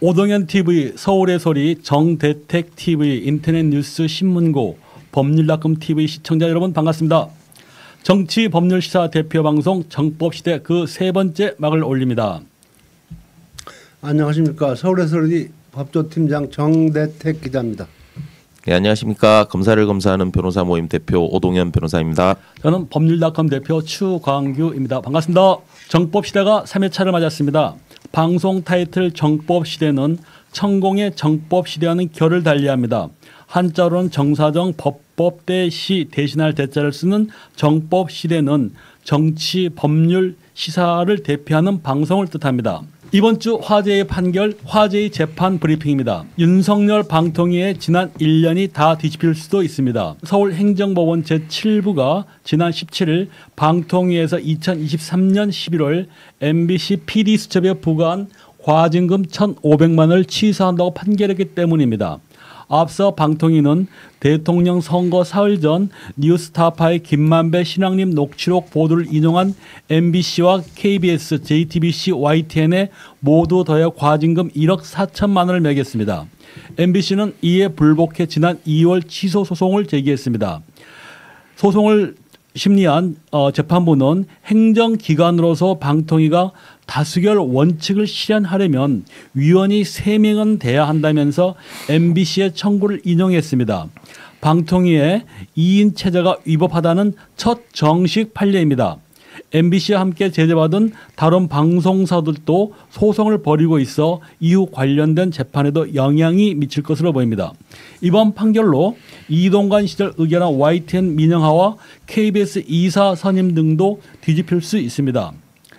오동현 TV, 서울의 소리, 정대택 TV, 인터넷 뉴스 신문고, 법률닷컴 TV 시청자 여러분 반갑습니다. 정치 법률 시사 대표 방송 정법시대 그 세 번째 막을 올립니다. 안녕하십니까. 서울의 소리 법조팀장 정대택 기자입니다. 네, 안녕하십니까. 검사를 검사하는 변호사 모임 대표 오동현 변호사입니다. 저는 법률닷컴 대표 추광규입니다. 반갑습니다. 정법시대가 3회차를 맞았습니다. 방송 타이틀 정법시대는 천공의 정법시대와는 결을 달리합니다. 한자로는 정사정 법법대 시 대신할 대자를 쓰는 정법시대는 정치 법률 시사를 대표하는 방송을 뜻합니다. 이번 주 화제의 판결, 화제의 재판 브리핑입니다. 윤석열 방통위의 지난 1년이 다 뒤집힐 수도 있습니다. 서울행정법원 제7부가 지난 17일 방통위에서 2023년 11월 MBC PD수첩에 부과한 과징금 1,500만 원을 취소한다고 판결했기 때문입니다. 앞서 방통위는 대통령 선거 사흘 전 뉴스타파의 김만배 신앙림 녹취록 보도를 인용한 MBC와 KBS, JTBC, YTN에 모두 더해 과징금 1억 4천만 원을 매겼습니다. MBC는 이에 불복해 지난 2월 취소 소송을 제기했습니다. 소송을 심리한 재판부는 행정기관으로서 방통위가 다수결 원칙을 실현하려면 위원이 3명은 돼야 한다면서 MBC의 청구를 인용했습니다. 방통위의 2인 체제가 위법하다는 첫 정식 판례입니다. MBC와 함께 제재받은 다른 방송사들도 소송을 벌이고 있어 이후 관련된 재판에도 영향이 미칠 것으로 보입니다. 이번 판결로 이동관 시절 의결한 YTN 민영화와 KBS 이사 선임 등도 뒤집힐 수 있습니다.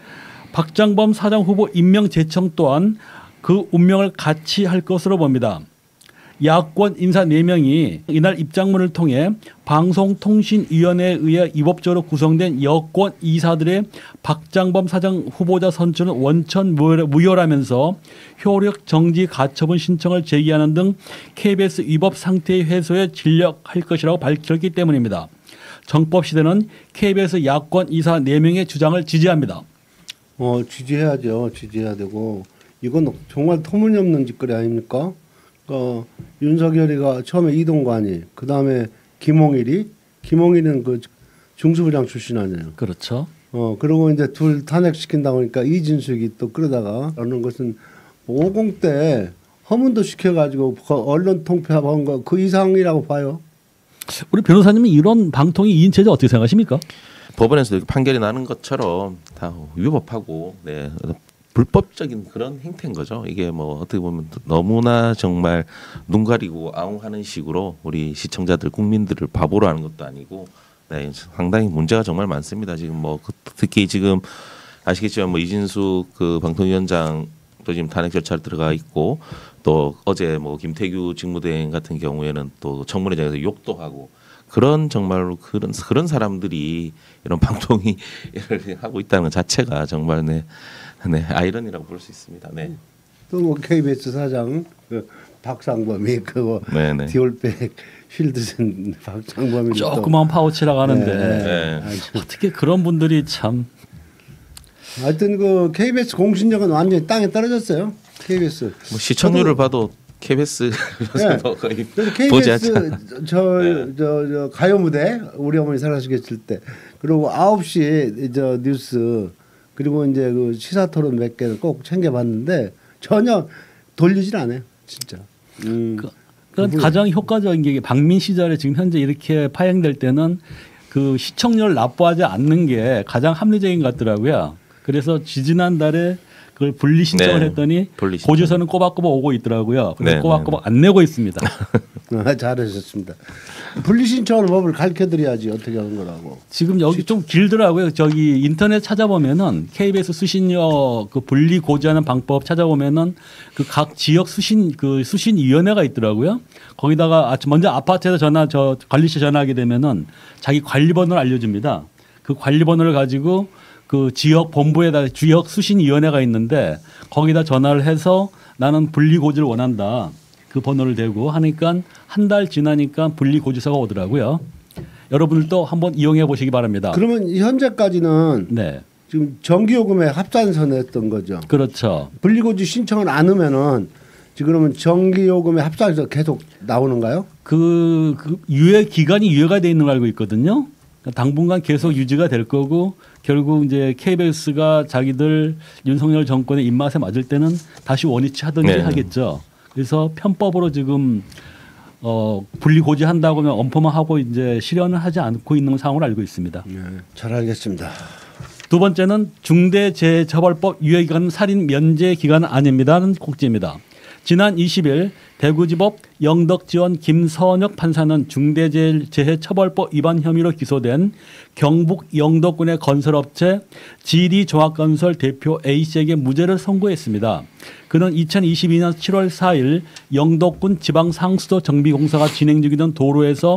박장범 사장 후보 임명 제청 또한 그 운명을 같이 할 것으로 봅니다. 야권 인사 4명이 이날 입장문을 통해 방송통신위원회에 의해 위법적으로 구성된 여권 이사들의 박장범 사장 후보자 선출은 원천 무효라면서 효력 정지 가처분 신청을 제기하는 등 KBS 위법 상태의 해소에 진력할 것이라고 밝혔기 때문입니다. 정법시대는 KBS 야권 이사 4명의 주장을 지지합니다. 지지해야죠. 지지해야 되고 이건 정말 터무니없는 짓거리 아닙니까? 윤석열이가 처음에 이동관이 그다음에 김홍일은 그 중수부장 출신 아니에요. 그렇죠. 그리고 이제 둘 탄핵시킨다고 하니까 이진숙이 또 그러다가 하는 것은 50 때 허문도 시켜가지고 언론 통폐합한 거 그 이상이라고 봐요. 우리 변호사님은 이런 방통위 2인 체제 어떻게 생각하십니까? 법원에서 이렇게 판결이 나는 것처럼 다 위법하고 불법적인 그런 행태인 거죠. 이게 뭐 어떻게 보면 너무나 정말 눈 가리고 아웅하는 식으로 우리 시청자들 국민들을 바보로 하는 것도 아니고 상당히 문제가 정말 많습니다. 지금 뭐 특히 지금 아시겠지만 뭐 이진숙 그 방통위원장도 지금 탄핵 절차를 들어가 있고 또 어제 뭐 김태규 직무대행 같은 경우에는 또 청문회장에서 욕도 하고 그런 정말로 그런 사람들이 이런 방통위를 하고 있다는 것 자체가 정말 아이러니라고 볼 수 있습니다. 네. 또 뭐 KBS 사장 박상범이 그거 디올백 쉴드 쓴 박상범이 조그만 파우치라고 하는데 어떻게 그런 분들이 참. 하여튼 그 KBS 공신력은 완전히 땅에 떨어졌어요. KBS 뭐 시청률을 봐도 KBS 거의 보지 않잖아. 저 가요 무대 우리 어머니 살아계실 때 그리고 9시 저 뉴스 그리고 이제 그 시사 토론 몇 개를 꼭 챙겨봤는데 전혀 돌리질 않아요, 진짜. 그건 가장 효과적인 게 박민 시절에 지금 현재 이렇게 파행될 때는 그 시청률을 납부하지 않는 게 가장 합리적인 것 같더라고요. 그래서 지지난달에 그걸 분리 신청을 했더니 고지서는 꼬박꼬박 오고 있더라고요. 근데 꼬박꼬박 안 내고 있습니다. 잘하셨습니다. 분리 신청을 법을 가르쳐드려야지 어떻게 하는 거라고. 지금 여기 좀 길더라고요. 저기 인터넷 찾아보면은 KBS 수신료 그 분리 고지하는 방법 찾아보면은 그 각 지역 수신위원회가 있더라고요. 거기다가 먼저 아파트에서 관리실 전화하게 되면은 자기 관리번호를 알려줍니다. 그 관리번호를 가지고 그 지역 본부에다 지역 수신위원회가 있는데 거기다 전화를 해서 나는 분리고지를 원한다. 그 번호를 대고 하니까 한 달 지나니까 분리고지서가 오더라고요. 여러분들도 한번 이용해 보시기 바랍니다. 그러면 현재까지는 지금 전기요금에 합산서 냈던 거죠. 그렇죠. 분리고지 신청을 안 하면은 지금은 전기요금에 합산해서 계속 나오는가요? 그 유예 기간이 유예가 돼 있는 걸 알고 있거든요. 당분간 계속 유지가 될 거고 결국 이제 KBS가 자기들 윤석열 정권의 입맛에 맞을 때는 다시 원위치 하든지 네. 하겠죠. 그래서 편법으로 지금 분리고지한다고 하면 엄포만 하고 이제 실현을 하지 않고 있는 상황을 알고 있습니다. 네, 잘 알겠습니다. 두 번째는 중대재해처벌법 유예기간 살인 면제 기간은 아닙니다는 꼭지입니다. 지난 20일 대구지법 영덕지원 김선혁 판사는 중대재해처벌법 위반 혐의로 기소된 경북 영덕군의 건설업체 GD종합건설 대표 A씨에게 무죄를 선고했습니다. 그는 2022년 7월 4일 영덕군 지방상수도 정비공사가 진행 중이던 도로에서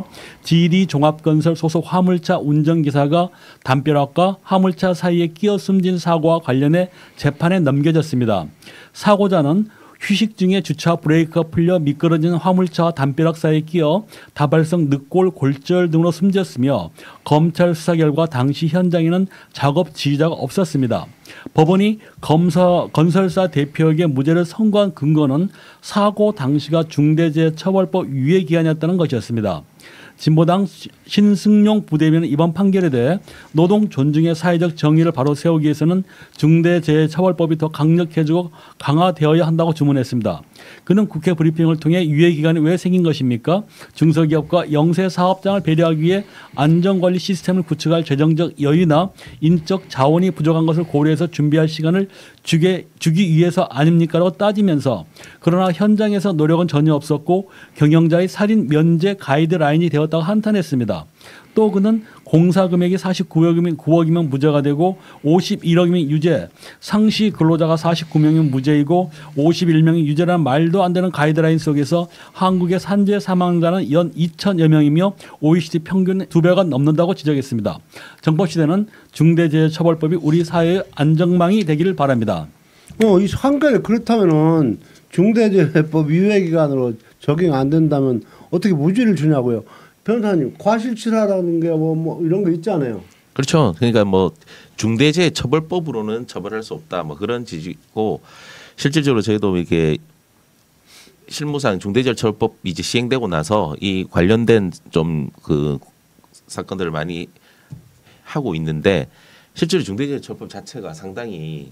GD종합건설 소속 화물차 운전기사가 담벼락과 화물차 사이에 끼어 숨진 사고와 관련해 재판에 넘겨졌습니다. 사고자는 휴식 중에 주차 브레이크가 풀려 미끄러진 화물차와 담벼락 사이에 끼어 다발성 늑골 골절 등으로 숨졌으며 검찰 수사 결과 당시 현장에는 작업 지휘자가 없었습니다. 법원이 건설사 대표에게 무죄를 선고한 근거는 사고 당시가 중대재해처벌법 유예 기한이었다는 것이었습니다. 진보당 신승용 부대변인은 이번 판결에 대해 노동 존중의 사회적 정의를 바로 세우기 위해서는 중대재해처벌법이 더 강력해지고 강화되어야 한다고 주문했습니다. 그는 국회 브리핑을 통해 유예기간이 왜 생긴 것입니까? 중소기업과 영세 사업장을 배려하기 위해 안전관리 시스템을 구축할 재정적 여유나 인적 자원이 부족한 것을 고려해서 준비할 시간을 주기 위해서 아닙니까? 라고 따지면서 그러나 현장에서 노력은 전혀 없었고 경영자의 살인 면제 가이드라인이 되었다고 한탄했습니다. 또 그는 공사 금액이 49억이면 무죄가 되고 51억이면 유죄, 상시 근로자가 49명이면 무죄이고 51명이 유죄라는 말도 안 되는 가이드라인 속에서 한국의 산재 사망자는 연 2천여 명이며 OECD 평균 2배가 넘는다고 지적했습니다. 정법시대는 중대재해처벌법이 우리 사회의 안전망이 되기를 바랍니다. 이 판결 그렇다면은 중대재해법 유예기간으로 적용 안 된다면 어떻게 무죄를 주냐고요? 변호사님, 과실치사라는 게 뭐 이런 거 있잖아요. 그렇죠. 그러니까 뭐 중대재해처벌법으로는 처벌할 수 없다. 뭐 그런 지지고 실질적으로 저희도 이렇게 실무상 중대재해처벌법이 이제 시행되고 나서 이 관련된 좀 그 사건들을 많이 하고 있는데 실제로 중대재해처벌법 자체가 상당히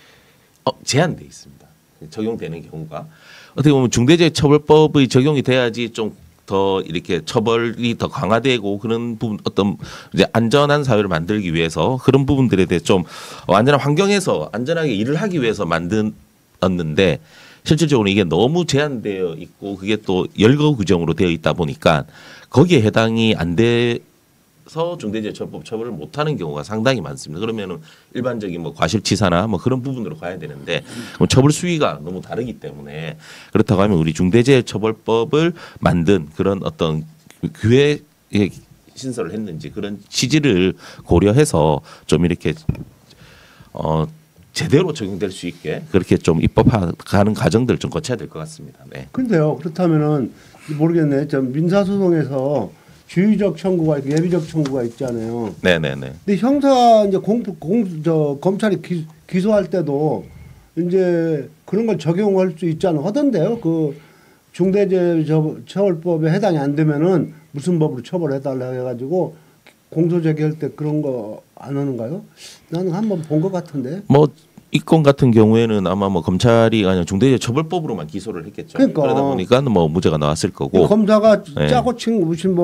제한돼 있습니다. 적용되는 경우가 어떻게 보면 중대재해처벌법의 적용이 돼야지 좀 더 이렇게 처벌이 더 강화되고 그런 부분 어떤 이제 안전한 사회를 만들기 위해서 그런 부분들에 대해 좀 안전한 환경에서 안전하게 일을 하기 위해서 만들었는데 실질적으로 이게 너무 제한되어 있고 그게 또 열거 규정으로 되어 있다 보니까 거기에 해당이 안 돼서 중대재해처벌법 처벌을 못하는 경우가 상당히 많습니다. 그러면은 일반적인 뭐 과실치사나 뭐 그런 부분으로 가야 되는데 처벌 수위가 너무 다르기 때문에 그렇다고 하면 우리 중대재해처벌법을 만든 그런 어떤 규례에 신설을 했는지 그런 취지를 고려해서 좀 이렇게 제대로 적용될 수 있게 그렇게 좀 입법하는 과정들 좀 거쳐야 될 것 같습니다. 네. 근데요, 그렇다면은 모르겠네. 저 민사소송에서 주의적 청구가 있고 예비적 청구가 있잖아요. 네네네. 근데 형사 이제 검찰이 기소할 때도 이제 그런 걸 적용할 수 있잖아 하던데요. 그 중대재해처벌법에 해당이 안 되면은 무슨 법으로 처벌해달라 해가지고 공소제기할 때 그런 거 안 하는가요? 나는 한번 본 것 같은데. 뭐 이 건 같은 경우에는 아마 뭐 검찰이 아니라 중대재해처벌법으로만 기소를 했겠죠. 그러니까. 그러다 보니까 뭐 무죄가 나왔을 거고. 검사가 네. 짜고 친 무슨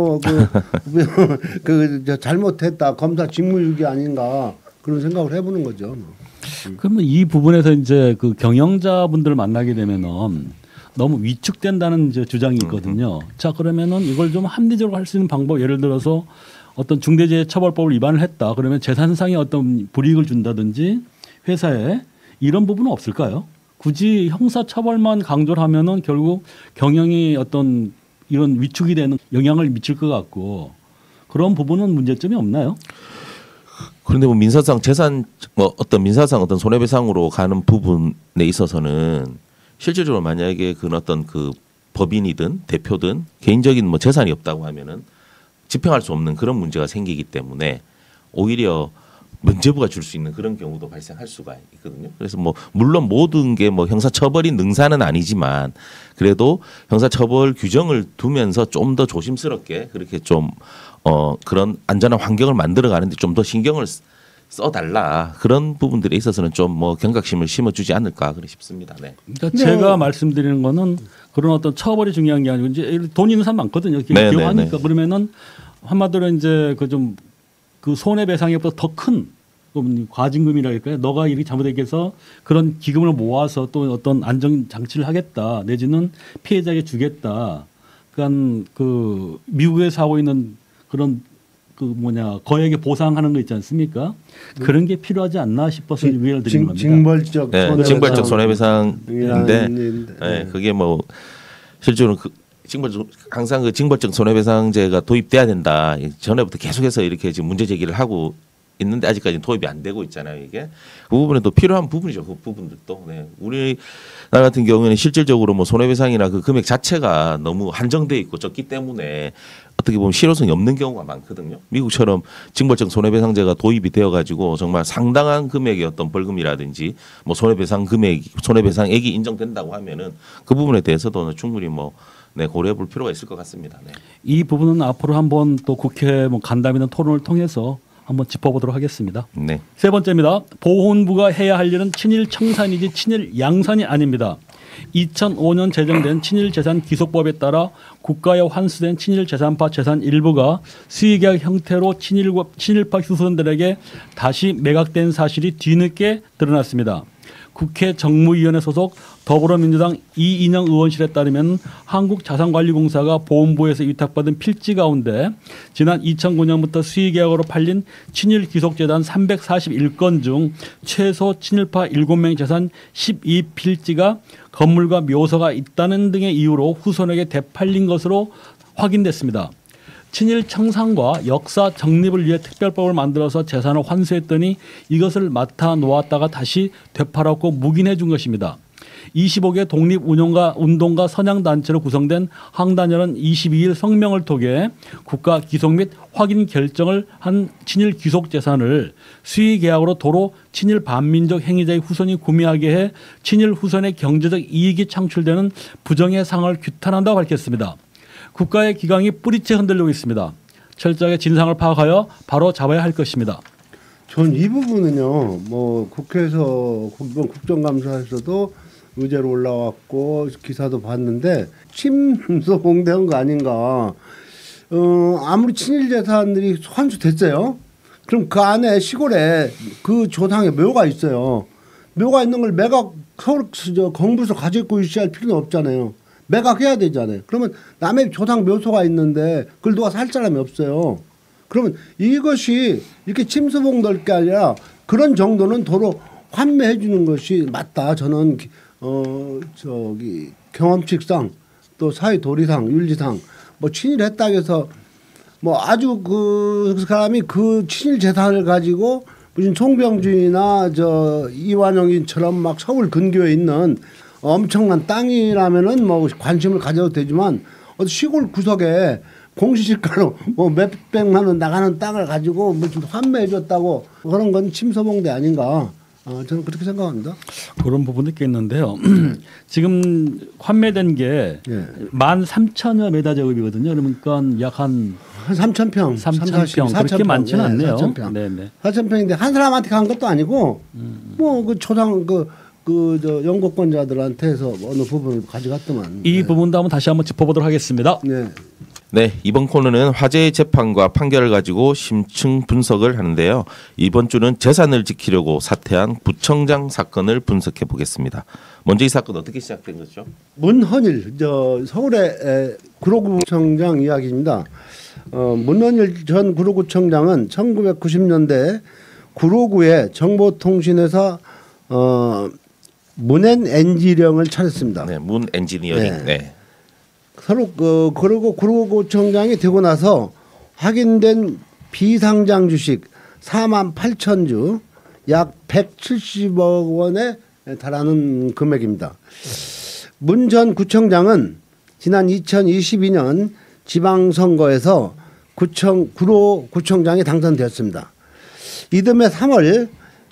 그 잘못했다 검사 직무유기 아닌가 그런 생각을 해보는 거죠. 그러면 이 부분에서 이제 그 경영자분들을 만나게 되면은 너무 위축된다는 이제 주장이 있거든요. 자, 그러면은 이걸 좀 합리적으로 할 수 있는 방법, 예를 들어서 어떤 중대재해처벌법을 위반을 했다. 그러면 재산상의 어떤 불이익을 준다든지 회사에 이런 부분은 없을까요? 굳이 형사처벌만 강조를 하면은 결국 경영이 어떤 이런 위축이 되는 영향을 미칠 것 같고 그런 부분은 문제점이 없나요? 그런데 뭐 민사상 재산 뭐 어떤 민사상 어떤 손해배상으로 가는 부분에 있어서는 실질적으로 만약에 그 어떤 그 법인이든 대표든 개인적인 뭐 재산이 없다고 하면은 집행할 수 없는 그런 문제가 생기기 때문에 오히려 면죄부가 줄 수 있는 그런 경우도 발생할 수가 있거든요. 그래서 뭐 물론 모든 게 뭐 형사처벌이 능사는 아니지만 그래도 형사처벌 규정을 두면서 좀 더 조심스럽게 그렇게 좀 그런 안전한 환경을 만들어가는데 좀 더 신경을 써달라 그런 부분들에 있어서는 좀 뭐 경각심을 심어주지 않을까 그래 싶습니다. 네. 그러니까 제가 말씀드리는 거는 그런 어떤 처벌이 중요한 게 아니고 이제 돈 있는 사람 많거든요. 기여하니까 그러면은 한마디로 이제 그 좀 그 손해배상액보다 더 큰 과징금이라 할까요? 너가 이렇게 잘못하게 해서 그런 기금을 모아서 또 어떤 안정 장치를 하겠다 내지는 피해자에게 주겠다. 그러니까 그 미국에서 하고 있는 그런 그 거액에 보상하는 거 있지 않습니까? 그런 게 필요하지 않나 싶어서 위를 드리는 겁니다. 징벌적 네, 징벌적 손해배상인데 네, 그게 뭐 실제로는 항상 그 징벌적 손해배상제가 도입돼야 된다. 전에부터 계속해서 이렇게 지금 문제 제기를 하고 있는데 아직까지 도입이 안 되고 있잖아요. 이게 그 부분에도 필요한 부분이죠. 그 부분들도. 네. 우리나라 같은 경우에는 실질적으로 뭐 손해배상이나 그 금액 자체가 너무 한정돼 있고 적기 때문에 어떻게 보면 실효성이 없는 경우가 많거든요. 미국처럼 징벌적 손해배상제가 도입이 되어가지고 정말 상당한 금액의 어떤 벌금이라든지 뭐 손해배상액이 인정된다고 하면은 그 부분에 대해서도 충분히 뭐 네, 고려해 볼 필요가 있을 것 같습니다. 네. 이 부분은 앞으로 한번 또 국회 뭐 간담회 있는 토론을 통해서 한번 짚어보도록 하겠습니다. 네. 세 번째입니다. 보훈부가 해야 할 일은 친일 청산이지 친일 양산이 아닙니다. 2005년 제정된 친일재산기속법에 따라 국가에 환수된 친일재산파 재산 일부가 수의계약 형태로 친일파 휴선들에게 다시 매각된 사실이 뒤늦게 드러났습니다. 국회 정무위원회 소속 더불어민주당 이인영 의원실에 따르면 한국자산관리공사가 보훈부에서 위탁받은 필지 가운데 지난 2009년부터 수의계약으로 팔린 친일귀속재단 341건 중 최소 친일파 7명 재산 12필지가 건물과 묘소가 있다는 등의 이유로 후손에게 되팔린 것으로 확인됐습니다. 친일 청산과 역사 정립을 위해 특별법을 만들어서 재산을 환수했더니 이것을 맡아 놓았다가 다시 되팔았고 묵인해 준 것입니다. 25개 독립운동가 선양단체로 구성된 항단열은 22일 성명을 통해 국가 기속 및 확인 결정을 한 친일 귀속 재산을 수의계약으로 도로 친일 반민족 행위자의 후손이 구매하게 해 친일 후손의 경제적 이익이 창출되는 부정의 상황을 규탄한다고 밝혔습니다. 국가의 기강이 뿌리째 흔들리고 있습니다. 철저하게 진상을 파악하여 바로 잡아야 할 것입니다. 전 이 부분은요, 뭐 국회에서 국정감사에서도 의제로 올라왔고 기사도 봤는데 침소봉대한 거 아닌가. 아무리 친일 재산들이 환수됐어요. 그럼 그 안에 시골에 그 조상의 묘가 있어요. 묘가 있는 걸 매각 서울 공부서 가지고 유지할 필요는 없잖아요. 매각해야 되잖아요. 그러면 남의 조상 묘소가 있는데 그걸 누가 살 사람이 없어요. 그러면 이것이 이렇게 침수봉될 게 아니라 그런 정도는 도로 환매해 주는 것이 맞다. 저는 경험칙상 또 사회 도리상 윤리상 뭐 친일했다 해서 뭐 아주 그 사람이 그 친일 재산을 가지고 무슨 송병준이나 이완영인처럼 막 서울 근교에 있는 엄청난 땅이라면은 뭐 관심을 가져도 되지만 어디 시골 구석에 공시지가로 뭐 몇백만 원 나가는 땅을 가지고 무슨 환매해줬다고 그런 건 침소봉대 아닌가? 저는 그렇게 생각합니다. 그런 부분도 있겠는데요. 지금 환매된 게 13,000여 메다 제곱이거든요. 그러니까 약 한 3,000평, 3,000평 그렇게 많지는 않네요. 4,000평. 네네. 4,000평인데 한 사람한테 간 것도 아니고 뭐 그 초당 영국권자들한테서 어느 부분을 가져갔더만. 이 부분도 한번 다시 한번 짚어보도록 하겠습니다. 네. 네, 이번 코너는 화제의 재판과 판결을 가지고 심층 분석을 하는데요. 이번 주는 재산을 지키려고 사퇴한 구청장 사건을 분석해 보겠습니다. 먼저 이 사건 어떻게 시작된 거죠? 문헌일 서울의 구로구청장 이야기입니다. 문헌일 전 구로구청장은 1990년대 구로구의 정보통신회사 문엔엔지령을 차렸습니다. 네, 문 엔지니어링. 네. 서로 그리고 구로구청장이 되고 나서 확인된 비상장 주식 48,000주 약 170억 원에 달하는 금액입니다. 문 전 구청장은 지난 2022년 지방선거에서 구로구청장이 당선되었습니다. 이듬해 3월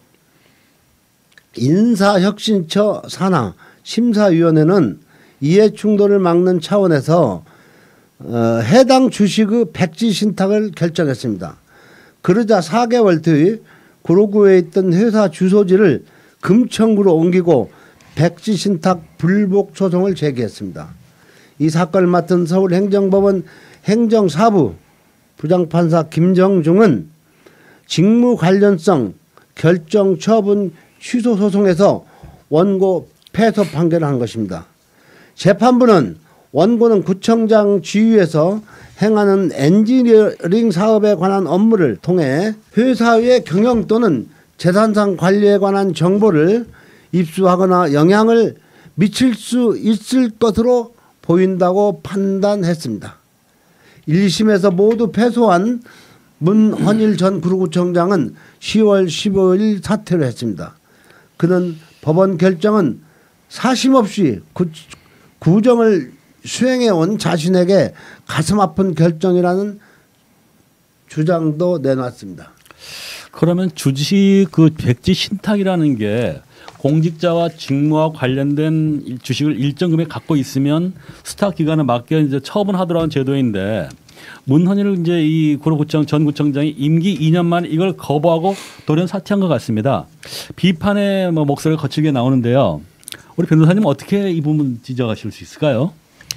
인사혁신처 산하 심사위원회는 이해충돌을 막는 차원에서 해당 주식의 백지 신탁을 결정했습니다. 그러자 4개월 뒤 구로구에 있던 회사 주소지를 금천구로 옮기고 백지 신탁 불복 소송을 제기했습니다. 이 사건을 맡은 서울행정법원 행정사부 부장판사 김정중은 직무 관련성 결정 처분 취소 소송에서 원고 패소 판결을 한 것입니다. 재판부는 원고는 구청장 지휘에서 행하는 엔지니어링 사업에 관한 업무를 통해 회사의 경영 또는 재산상 관리에 관한 정보를 입수하거나 영향을 미칠 수 있을 것으로 보인다고 판단했습니다. 1, 2심에서 모두 패소한 문헌일 전 구로구청장은 10월 15일 사퇴를 했습니다. 그는 법원 결정은 사심 없이 구정을 수행해온 자신에게 가슴 아픈 결정이라는 주장도 내놨습니다. 그러면 주식 그 백지 신탁이라는 게 공직자와 직무와 관련된 주식을 일정 금액 갖고 있으면 스탁 기간에 맞게 이제 처분하더라는 제도인데 문헌일 이제 이 구로구청 전 구청장이 임기 2년 만에 이걸 거부하고 돌연 사퇴한 것 같습니다. 비판의 뭐 목소리가 거칠게 나오는데요. 우리 변호사님 어떻게 이 부분 지적하실 수 있을까요?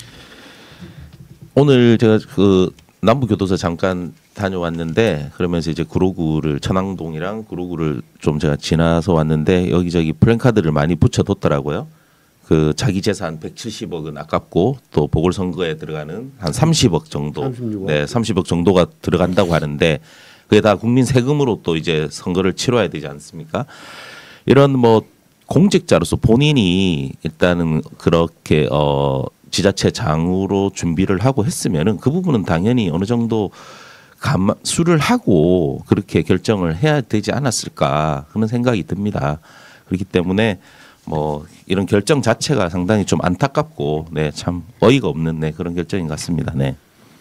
오늘 제가 그 남부교도소 잠깐 다녀왔는데 그러면서 이제 구로구를 천왕동이랑 구로구를 좀 제가 지나서 왔는데 여기저기 플랜카드를 많이 붙여뒀더라고요. 그 자기 재산 170억은 아깝고 또 보궐선거에 들어가는 한 30억 정도, 36억. 네, 30억 정도가 들어간다고 하는데 그게 다 국민 세금으로 또 이제 선거를 치러야 되지 않습니까? 이런 뭐 공직자로서 본인이 일단은 그렇게 지자체장으로 준비를 하고 했으면은 그 부분은 당연히 어느 정도 감수를 하고 그렇게 결정을 해야 되지 않았을까 그런 생각이 듭니다. 그렇기 때문에 뭐 이런 결정 자체가 상당히 좀 안타깝고 네, 참 어이가 없는 네, 그런 결정인 것 같습니다. 네.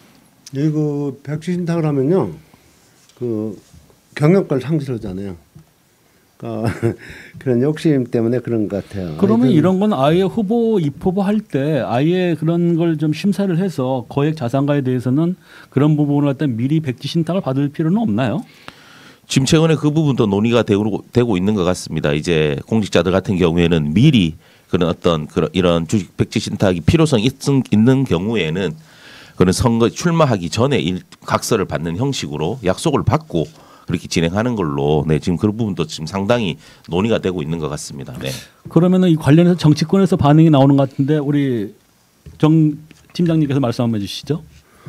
이거 백지 신탁을 하면요, 그 경영권 상실하잖아요. 그러니까 그런 욕심 때문에 그런 것 같아요. 그러면 하여튼 이런 건 아예 후보 입후보 할 때 아예 그런 걸 좀 심사를 해서 거액 자산가에 대해서는 그런 부분을 갖다 미리 백지 신탁을 받을 필요는 없나요? 지금 최근에 그 부분도 논의가 되고 있는 것 같습니다. 이제 공직자들 같은 경우에는 미리 그런 어떤 이런 주식 백지 신탁이 필요성이 있는 경우에는 그런 선거 출마하기 전에 각서를 받는 형식으로 약속을 받고 그렇게 진행하는 걸로 네, 지금 그런 부분도 지금 상당히 논의가 되고 있는 것 같습니다. 네. 그러면은 이 관련해서 정치권에서 반응이 나오는 것 같은데 우리 정 팀장님께서 말씀 한번 해주시죠.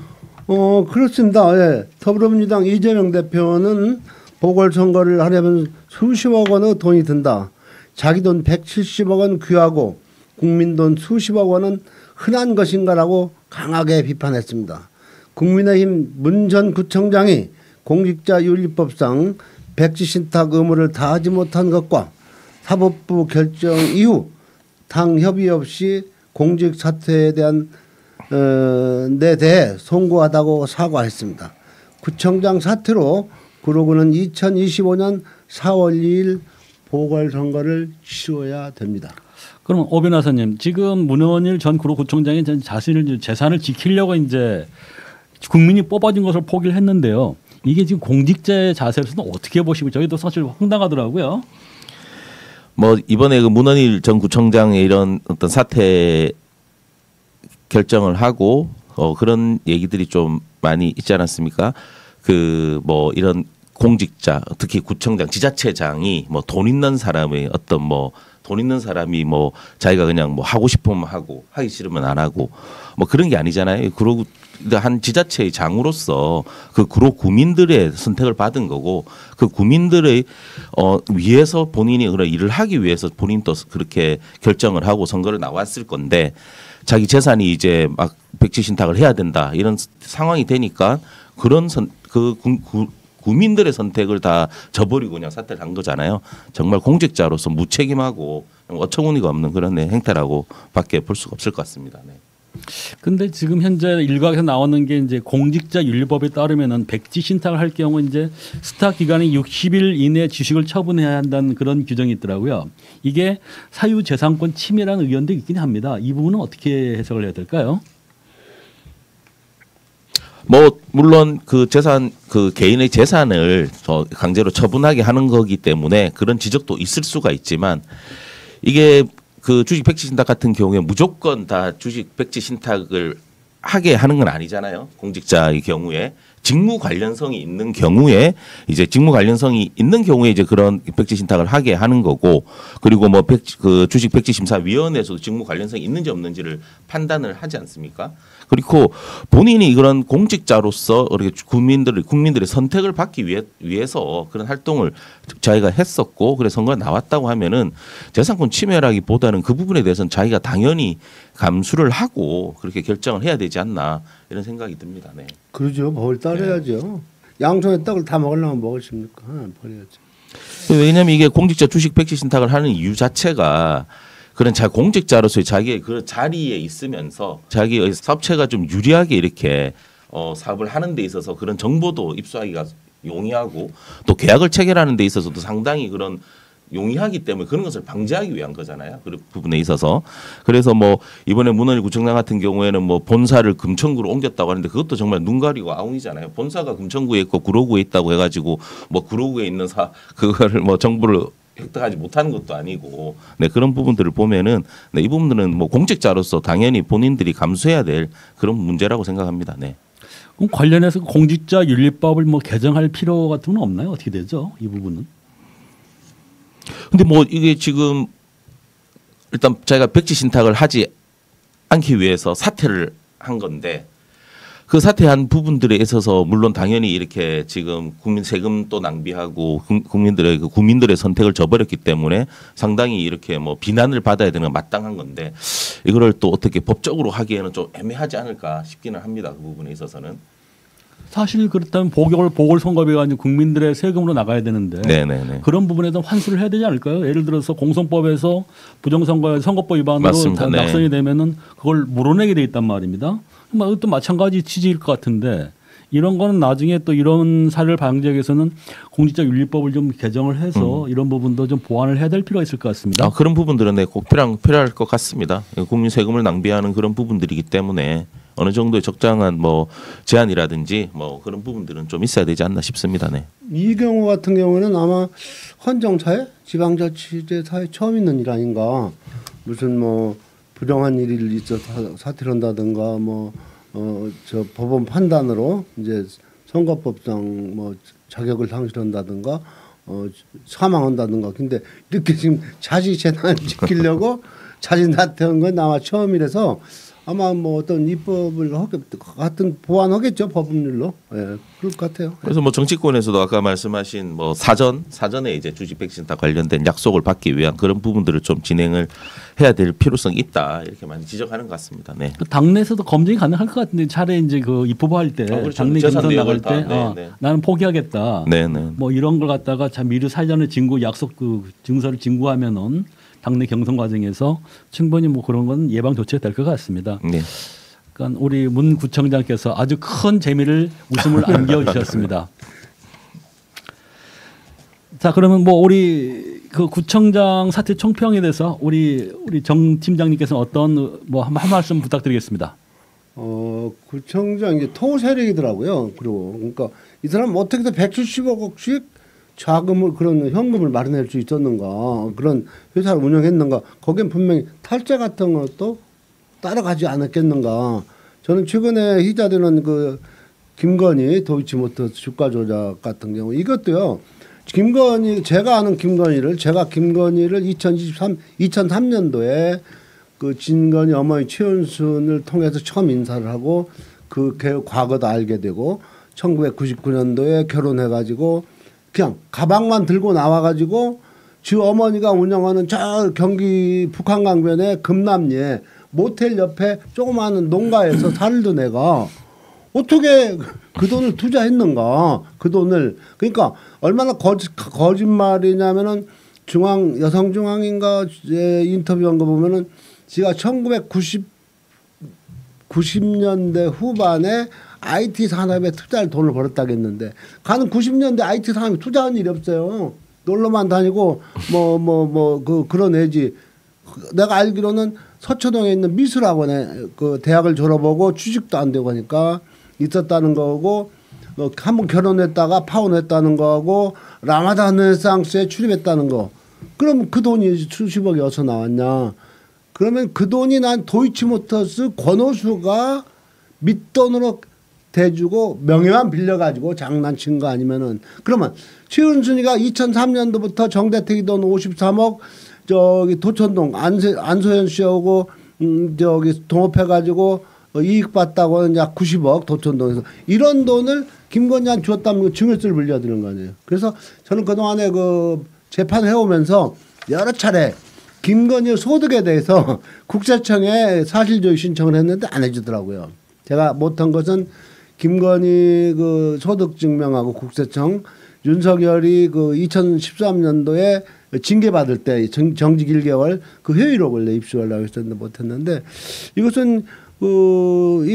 그렇습니다. 예. 더불어민주당 이재명 대표는 보궐선거를 하려면 수십억 원의 돈이 든다. 자기 돈 170억 원 귀하고 국민 돈 수십억 원은 흔한 것인가라고 강하게 비판했습니다. 국민의힘 문 전 구청장이 공직자윤리법상 백지 신탁 의무를 다하지 못한 것과 사법부 결정 이후 당 협의 없이 공직 사퇴에 대한 데 대해 송구하다고 사과했습니다. 구청장 사퇴로 구로구는 2025년 4월 2일 보궐선거를 치러야 됩니다. 그럼 오 변호사님, 지금 문헌일 전 구로구청장이 자신을 재산을 지키려고 이제 국민이 뽑아준 것을 포기를 했는데요. 이게 지금 공직자의 자세로서는 어떻게 보시고 저희도 사실 황당하더라고요. 뭐 이번에 그 문헌일 전 구청장의 이런 어떤 사퇴 결정을 하고 그런 얘기들이 좀 많이 있지 않았습니까? 그 뭐 이런 공직자 특히 구청장 지자체장이 뭐 돈 있는 사람의 어떤 뭐 돈 있는 사람이 뭐 자기가 그냥 뭐 하고 싶으면 하고 하기 싫으면 안 하고 뭐 그런 게 아니잖아요. 그러고 한 지자체의 장으로서 그 구로 구민들의 선택을 받은 거고 그 구민들의 위해서 본인이 그런 일을 하기 위해서 본인도 그렇게 결정을 하고 선거를 나왔을 건데 자기 재산이 이제 막 백지 신탁을 해야 된다 이런 상황이 되니까 그런 구민들의 선택을 다 저버리고 그냥 사퇴를 한 거잖아요. 정말 공직자로서 무책임하고 어처구니가 없는 그런 행태라고 밖에 볼 수가 없을 것 같습니다. 네. 근데 지금 현재 일각에서 나오는 게 이제 공직자윤리법에 따르면은 백지 신탁을 할 경우 이제 스탁 기간이 60일 이내 주식을 처분해야 한다는 그런 규정이 있더라고요. 이게 사유재산권 침해라는 의견도 있긴 합니다. 이 부분은 어떻게 해석을 해야 될까요? 뭐 물론 그 재산 그 개인의 재산을 강제로 처분하게 하는 거기 때문에 그런 지적도 있을 수가 있지만 이게 그 주식 백지 신탁 같은 경우에 무조건 다 주식 백지 신탁을 하게 하는 건 아니잖아요. 공직자의 경우에 직무 관련성이 있는 경우에 이제 직무 관련성이 있는 경우에 이제 그런 백지 신탁을 하게 하는 거고 그리고 뭐 그 주식 백지 심사 위원회에서도 직무 관련성이 있는지 없는지를 판단을 하지 않습니까? 그리고 본인이 그런 공직자로서 이렇게 국민들의 선택을 받기 위해서 그런 활동을 자기가 했었고 그래서 선거에 나왔다고 하면은 재산권 침해라기보다는 그 부분에 대해서는 자기가 당연히 감수를 하고 그렇게 결정을 해야 되지 않나 이런 생각이 듭니다. 네. 그러죠. 법을 따라야죠. 양손에 떡을 다 먹으려면 먹으십니까? 버려야죠. 왜냐하면 이게 공직자 주식 백지 신탁을 하는 이유 자체가 그런 공직자로서의 자기의 그 자리에 있으면서 자기의 사업체가 좀 유리하게 이렇게 사업을 하는 데 있어서 그런 정보도 입수하기가 용이하고 또 계약을 체결하는 데 있어서도 상당히 그런 용이하기 때문에 그런 것을 방지하기 위한 거잖아요. 그 부분에 있어서. 그래서 뭐 이번에 문헌일 구청장 같은 경우에는 뭐 본사를 금천구로 옮겼다고 하는데 그것도 정말 눈 가리고 아웅이잖아요. 본사가 금천구에 있고 구로구에 있다고 해가지고 뭐 구로구에 있는 그거를 뭐 정보를 획득하지 못하는 것도 아니고 네, 그런 부분들을 보면은 네, 이 부분들은 뭐 공직자로서 당연히 본인들이 감수해야 될 그런 문제라고 생각합니다. 네. 그럼 관련해서 공직자윤리법을 뭐 개정할 필요 같은 건 없나요? 어떻게 되죠? 이 부분은? 근데 뭐 이게 지금 일단 자기가 백지 신탁을 하지 않기 위해서 사퇴를 한 건데 그 사퇴한 부분들에 있어서 물론 당연히 이렇게 지금 국민 세금도 낭비하고 국민들의 선택을 저버렸기 때문에 상당히 이렇게 뭐 비난을 받아야 되는 건 마땅한 건데 이거를 또 어떻게 법적으로 하기에는 좀 애매하지 않을까 싶기는 합니다. 그 부분에 있어서는. 사실 그렇다면 보궐선거비가 아니고 국민들의 세금으로 나가야 되는데 네네네. 그런 부분에 대한 환수를 해야 되지 않을까요? 예를 들어서 공선법에서 선거법 위반으로 네. 낙선이 되면은 그걸 물어내게 돼 있단 말입니다. 또 마찬가지 취지일 것 같은데 이런 거는 나중에 또 이런 사례를 방지하기 위해서는 공직자윤리법을 좀 개정을 해서 이런 부분도 좀 보완을 해야 될 필요가 있을 것 같습니다. 그런 부분들은 네, 꼭 필요할 것 같습니다. 국민 세금을 낭비하는 그런 부분들이기 때문에 어느 정도의 적당한 뭐 제한이라든지 뭐 그런 부분들은 좀 있어야 되지 않나 싶습니다. 네. 이 경우 같은 경우는 아마 헌정사회, 지방자치제사회 처음 있는 일 아닌가. 무슨 뭐 부정한 일이 있어서 사퇴를 한다든가 뭐 저 법원 판단으로 이제 선거법상 뭐 자격을 상실한다든가 사망한다든가. 근데 이렇게 지금 자식 재산 지키려고 자진 사퇴한 건 아마 처음이라서 아마 뭐 어떤 입법을 같은 보완하겠죠 법률로. 예, 그럴 것 같아요. 그래서 뭐 정치권에서도 아까 말씀하신 뭐 사전에 이제 주식 백지 신탁 관련된 약속을 받기 위한 그런 부분들을 좀 진행을 해야 될 필요성이 있다 이렇게 많이 지적하는 것 같습니다. 네. 당내에서도 검증이 가능할 것 같은데 차라리 이제 그 입후보할 때 그렇죠. 당내 경선 나갈 때 네. 나는 포기하겠다. 네네. 뭐 이런 걸 갖다가 참 미리 사전에 약속 그 증서를 진구하면은 당내 경선 과정에서 충분히 뭐 그런 건 예방 조치가 될 것 같습니다. 네. 그러니까 우리 문 구청장께서 아주 큰 재미를 웃음을 안겨주셨습니다. 자, 그러면 뭐 우리 그 구청장 사퇴 총평에 대해서 우리 정 팀장님께서는 어떤 뭐 한 말씀 부탁드리겠습니다. 구청장 이제 토 세력이더라고요. 그러니까 이 사람 어떻게든 170억씩 자금을 그런 현금을 마련할 수 있었는가, 그런 회사를 운영했는가, 거기엔 분명히 탈자 같은 것도 따라가지 않았겠는가. 저는 최근에 희자되는 그 김건희 도이치모터스 주가 조작 같은 경우 이것도요. 제가 아는 김건희를 2003년도에 그 진건희 어머니 최은순을 통해서 처음 인사를 하고 그 과거도 알게 되고 1999년도에 결혼해가지고 그냥 가방만 들고 나와가지고 지 어머니가 운영하는 저 경기 북한강변의 금남리에 모텔 옆에 조그마한 농가에서 살던 애가 어떻게 그 돈을 투자했는가. 그 돈을 그러니까 얼마나 거짓말이냐면은 여성중앙인가 인터뷰한 거 보면은 지가 90년대 후반에 IT 산업에 투자할 돈을 벌었다겠는데 가는 90년대 IT 산업에 투자한 일이 없어요. 놀러만 다니고 그런 애지. 내가 알기로는 서초동에 있는 미술학원에 그 대학을 졸업하고 취직도 안 되고 하니까 있었다는 거고 한번 결혼했다가 파혼했다는 거하고 라마단 르네상스에 출입했다는 거. 그럼 그 돈이 수십억이 어디서 나왔냐. 그러면 그 돈이 난 도이치모터스 권오수가 밑돈으로 대주고 명예만 빌려가지고 장난친 거 아니면은. 그러면 최은순이가 2003년도부터 정대택이 돈 53억 저기 도천동 안소연 씨하고 저기 동업해가지고 이익 봤다고 약 90억 도천동에서 이런 돈을 김건희한테 줬다면 증여세를 물려드는 거 아니에요. 그래서 저는 그동안에 그 재판을 해오면서 여러 차례 김건희 소득에 대해서 국세청에 사실조회 신청을 했는데 안 해주더라고요. 제가 못한 것은 김건희 그 소득 증명하고 국세청 윤석열이 그 2013년도에 징계받을 때 정직 1개월 그 회의록을 내 입수하려고 했었는데 못했는데 이것은 이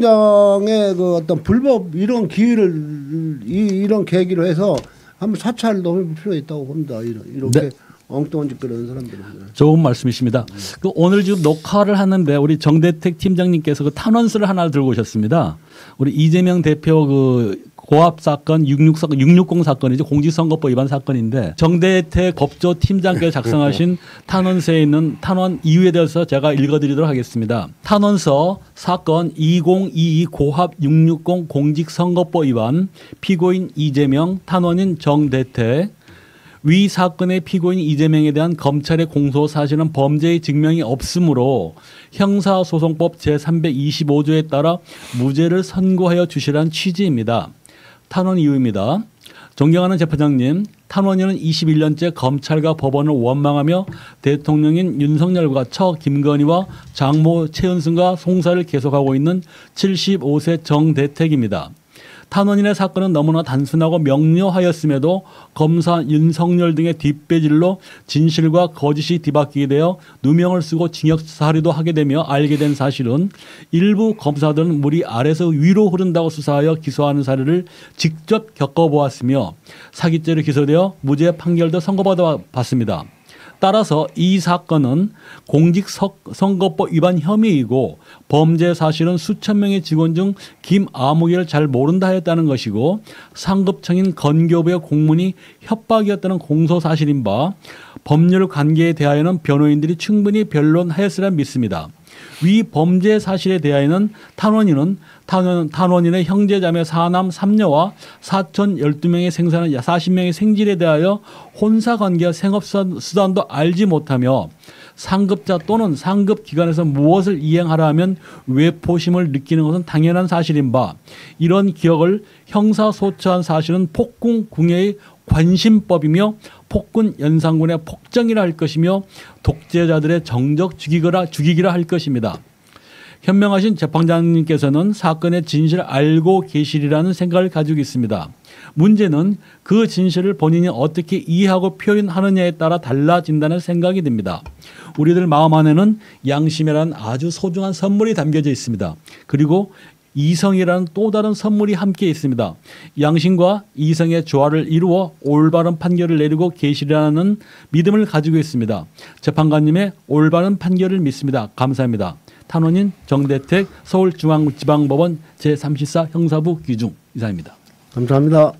구청장의 그 어떤 불법 이런 기회를 이런 계기로 해서 한번 사찰도 해볼 필요가 있다고 봅니다. 이렇게 네. 엉뚱한 짓 그러는 사람들은. 좋은 말씀이십니다. 그 오늘 지금 녹화를 하는데 우리 정대택 팀장님께서 그 탄원서를 하나 들고 오셨습니다. 우리 이재명 대표 그 고압 사건 660 사건이죠. 공직선거법 위반 사건인데 정대택 법조 팀장께서 작성하신 탄원서에 있는 탄원 이유에 대해서 제가 읽어드리도록 하겠습니다. 탄원서 사건 2022 고압 660 공직선거법 위반 피고인 이재명 탄원인 정대택 위 사건의 피고인 이재명에 대한 검찰의 공소 사실은 범죄의 증명이 없으므로 형사소송법 제325조에 따라 무죄를 선고하여 주시라는 취지입니다. 탄원 이유입니다. 존경하는 재판장님, 탄원인은 21년째 검찰과 법원을 원망하며 대통령인 윤석열과 처 김건희와 장모 최은순과 송사를 계속하고 있는 75세 정대택입니다. 탄원인의 사건은 너무나 단순하고 명료하였음에도 검사 윤석열 등의 뒷배질로 진실과 거짓이 뒤바뀌게 되어 누명을 쓰고 징역 사료도 하게 되며 알게 된 사실은 일부 검사들은 물이 아래서 위로 흐른다고 수사하여 기소하는 사례를 직접 겪어보았으며 사기죄로 기소되어 무죄 판결도 선고받아봤습니다. 따라서 이 사건은 공직선거법 위반 혐의이고 범죄 사실은 수천 명의 직원 중 김아무개를 잘 모른다 했다는 것이고 상급청인 건교부의 공문이 협박이었다는 공소사실인 바 법률 관계에 대하여는 변호인들이 충분히 변론하였으라 믿습니다. 위 범죄 사실에 대하여는 탄원인의 형제자매 4남 3녀와 사촌 12명의 생사는 40명의 생질에 대하여 혼사관계와 생업수단도 알지 못하며 상급자 또는 상급기관에서 무엇을 이행하라 하면 외포심을 느끼는 것은 당연한 사실인 바 이런 기억을 형사소처한 사실은 폭군 궁예의 관심법이며 폭군 연산군의 폭정이라 할 것이며 독재자들의 정적 죽이기라 할 것입니다. 현명하신 재판장님께서는 사건의 진실을 알고 계시리라는 생각을 가지고 있습니다. 문제는 그 진실을 본인이 어떻게 이해하고 표현하느냐에 따라 달라진다는 생각이 듭니다. 우리들 마음 안에는 양심이라는 아주 소중한 선물이 담겨져 있습니다. 그리고 이성이라는 또 다른 선물이 함께 있습니다. 양심과 이성의 조화를 이루어 올바른 판결을 내리고 계시리라는 믿음을 가지고 있습니다. 재판관님의 올바른 판결을 믿습니다. 감사합니다. 탄원인 정대택 서울중앙지방법원 제34 형사부 귀중 이사입니다. 감사합니다.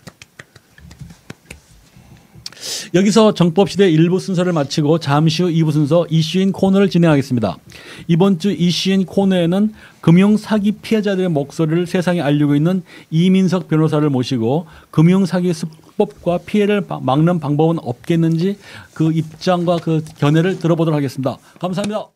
여기서 정법시대 1부 순서를 마치고 잠시 후 2부 순서 이슈인 코너를 진행하겠습니다. 이번 주 이슈인 코너에는 금융사기 피해자들의 목소리를 세상에 알리고 있는 이민석 변호사를 모시고 금융사기 수법과 피해를 막는 방법은 없겠는지 그 입장과 그 견해를 들어보도록 하겠습니다. 감사합니다.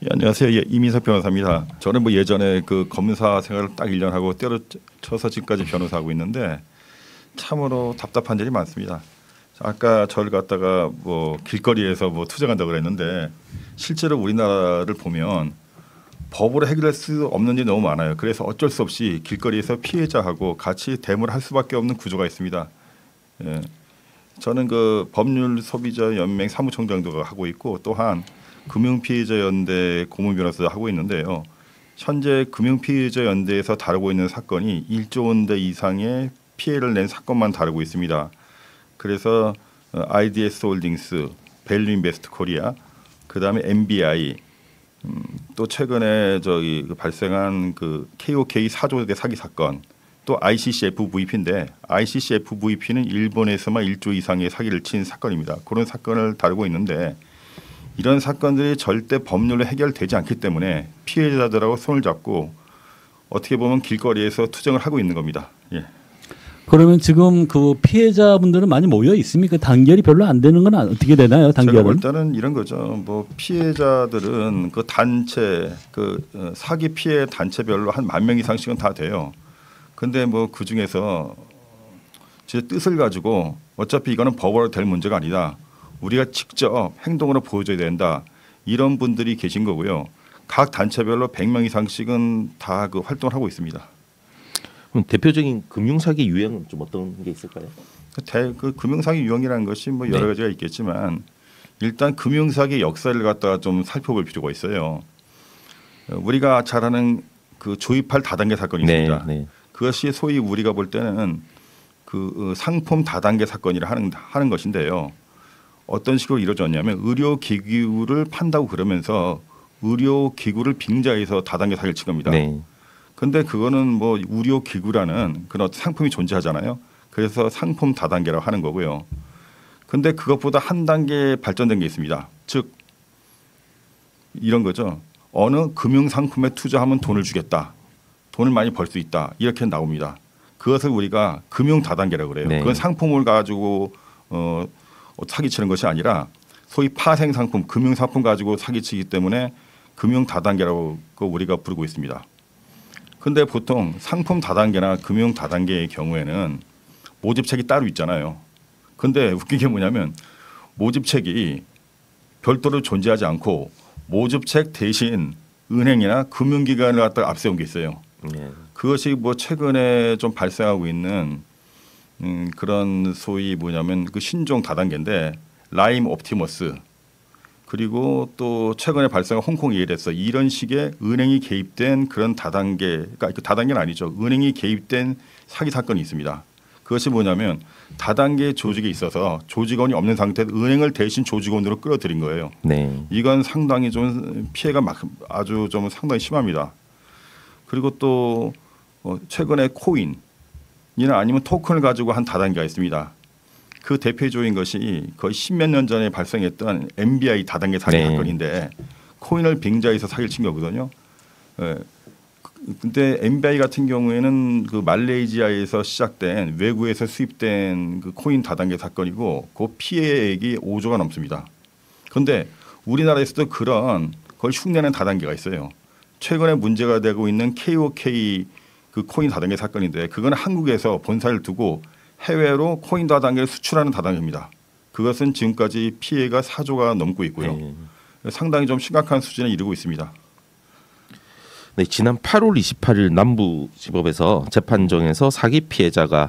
예, 안녕하세요. 예, 이민석 변호사입니다. 저는 뭐 예전에 그 검사 생활을 딱 1년 하고 때려쳐서 지금까지 변호사하고 있는데 참으로 답답한 일이 많습니다. 아까 저를 갖다가 뭐 길거리에서 뭐 투쟁한다고 그랬는데 실제로 우리나라를 보면 법으로 해결할 수 없는 일이 너무 많아요. 그래서 어쩔 수 없이 길거리에서 피해자하고 같이 대모를 할 수밖에 없는 구조가 있습니다. 예. 저는 그 법률 소비자 연맹 사무총장도 하고 있고 또한 금융피해자연대 고문변호사도 하고 있는데요. 현재 금융피해자연대에서 다루고 있는 사건이 1조 원대 이상의 피해를 낸 사건만 다루고 있습니다. 그래서 IDS 홀딩스, 밸류 인베스트 코리아, 그다음에 MBI, 또 최근에 저기 발생한 그 KOK 4조 대 사기 사건, 또 ICCFVP인데 ICCFVP는 일본에서만 1조 이상의 사기를 친 사건입니다. 그런 사건을 다루고 있는데 이런 사건들이 절대 법률로 해결되지 않기 때문에 피해자들하고 손을 잡고 어떻게 보면 길거리에서 투쟁을 하고 있는 겁니다. 예. 그러면 지금 그 피해자분들은 많이 모여 있습니까? 단결이 별로 안 되는 건 어떻게 되나요? 제가 단결은? 볼 때는 이런 거죠. 뭐 피해자들은 그 단체 그 사기 피해 단체별로 한 10,000명 이상씩은 다 돼요. 근데 뭐 그 중에서 제 뜻을 가지고 어차피 이거는 법으로 될 문제가 아니다. 우리가 직접 행동으로 보여줘야 된다. 이런 분들이 계신 거고요. 각 단체별로 100명 이상씩은 다 그 활동을 하고 있습니다. 그럼 대표적인 금융사기 유형은 좀 어떤 게 있을까요? 그 금융사기 유형이라는 것이 뭐 여러 네. 가지가 있겠지만 일단 금융사기 역사를 갖다가 좀 살펴볼 필요가 있어요. 우리가 잘 아는 그 조이팔 다단계 사건이 있습니다. 네. 그것이 소위 우리가 볼 때는 그 상품 다단계 사건이라 하는 것인데요. 어떤 식으로 이루어졌냐면 의료기구를 판다고 그러면서 의료기구를 빙자해서 다단계 사기를 친 겁니다. 네. 근데 그거는 뭐 의료기구라는 그런 상품이 존재하잖아요. 그래서 상품 다단계라고 하는 거고요. 근데 그것보다 한 단계 발전된 게 있습니다. 즉 이런 거죠. 어느 금융상품에 투자하면 돈을 주겠다. 돈을 많이 벌 수 있다. 이렇게 나옵니다. 그것을 우리가 금융 다단계라고 그래요. 네. 그건 상품을 가지고 사기치는 것이 아니라 소위 파생 상품, 금융 상품 가지고 사기치기 때문에 금융 다단계라고 우리가 부르고 있습니다. 근데 보통 상품 다단계나 금융 다단계의 경우에는 모집책이 따로 있잖아요. 근데 웃긴 게 뭐냐면 모집책이 별도로 존재하지 않고 모집책 대신 은행이나 금융기관을 갖다가 앞세운 게 있어요. 네. 그것이 뭐 최근에 좀 발생하고 있는 그런 소위 뭐냐면 그 신종 다단계인데 라임 옵티머스 그리고 또 최근에 발생한 홍콩 ELS 이런 식의 은행이 개입된 그런 다단계가 그 다단계는 아니죠. 은행이 개입된 사기 사건이 있습니다. 그것이 뭐냐면 다단계 조직에 있어서 조직원이 없는 상태에서 은행을 대신 조직원으로 끌어들인 거예요. 네. 이건 상당히 좀 피해가 아주 좀 상당히 심합니다. 그리고 또 최근에 코인이나 아니면 토큰을 가지고 한 다단계가 있습니다. 그 대표적인 것이 거의 10몇 년 전에 발생했던 MBI 다단계 사기 네. 사건인데 코인을 빙자해서 사기를 친 거거든요. 근데 MBI 같은 경우에는 그 말레이시아에서 시작된 외국에서 수입된 그 코인 다단계 사건이고 그 피해액이 5조가 넘습니다. 그런데 우리나라에서도 그런 그걸 흉내낸 다단계가 있어요. 최근에 문제가 되고 있는 KOK 그 코인 다단계 사건인데 그건 한국에서 본사를 두고 해외로 코인 다단계를 수출하는 다단계입니다. 그것은 지금까지 피해가 4조가 넘고 있고요. 네. 상당히 좀 심각한 수준에 이르고 있습니다. 네, 지난 8월 28일 남부지법에서 재판정에서 사기 피해자가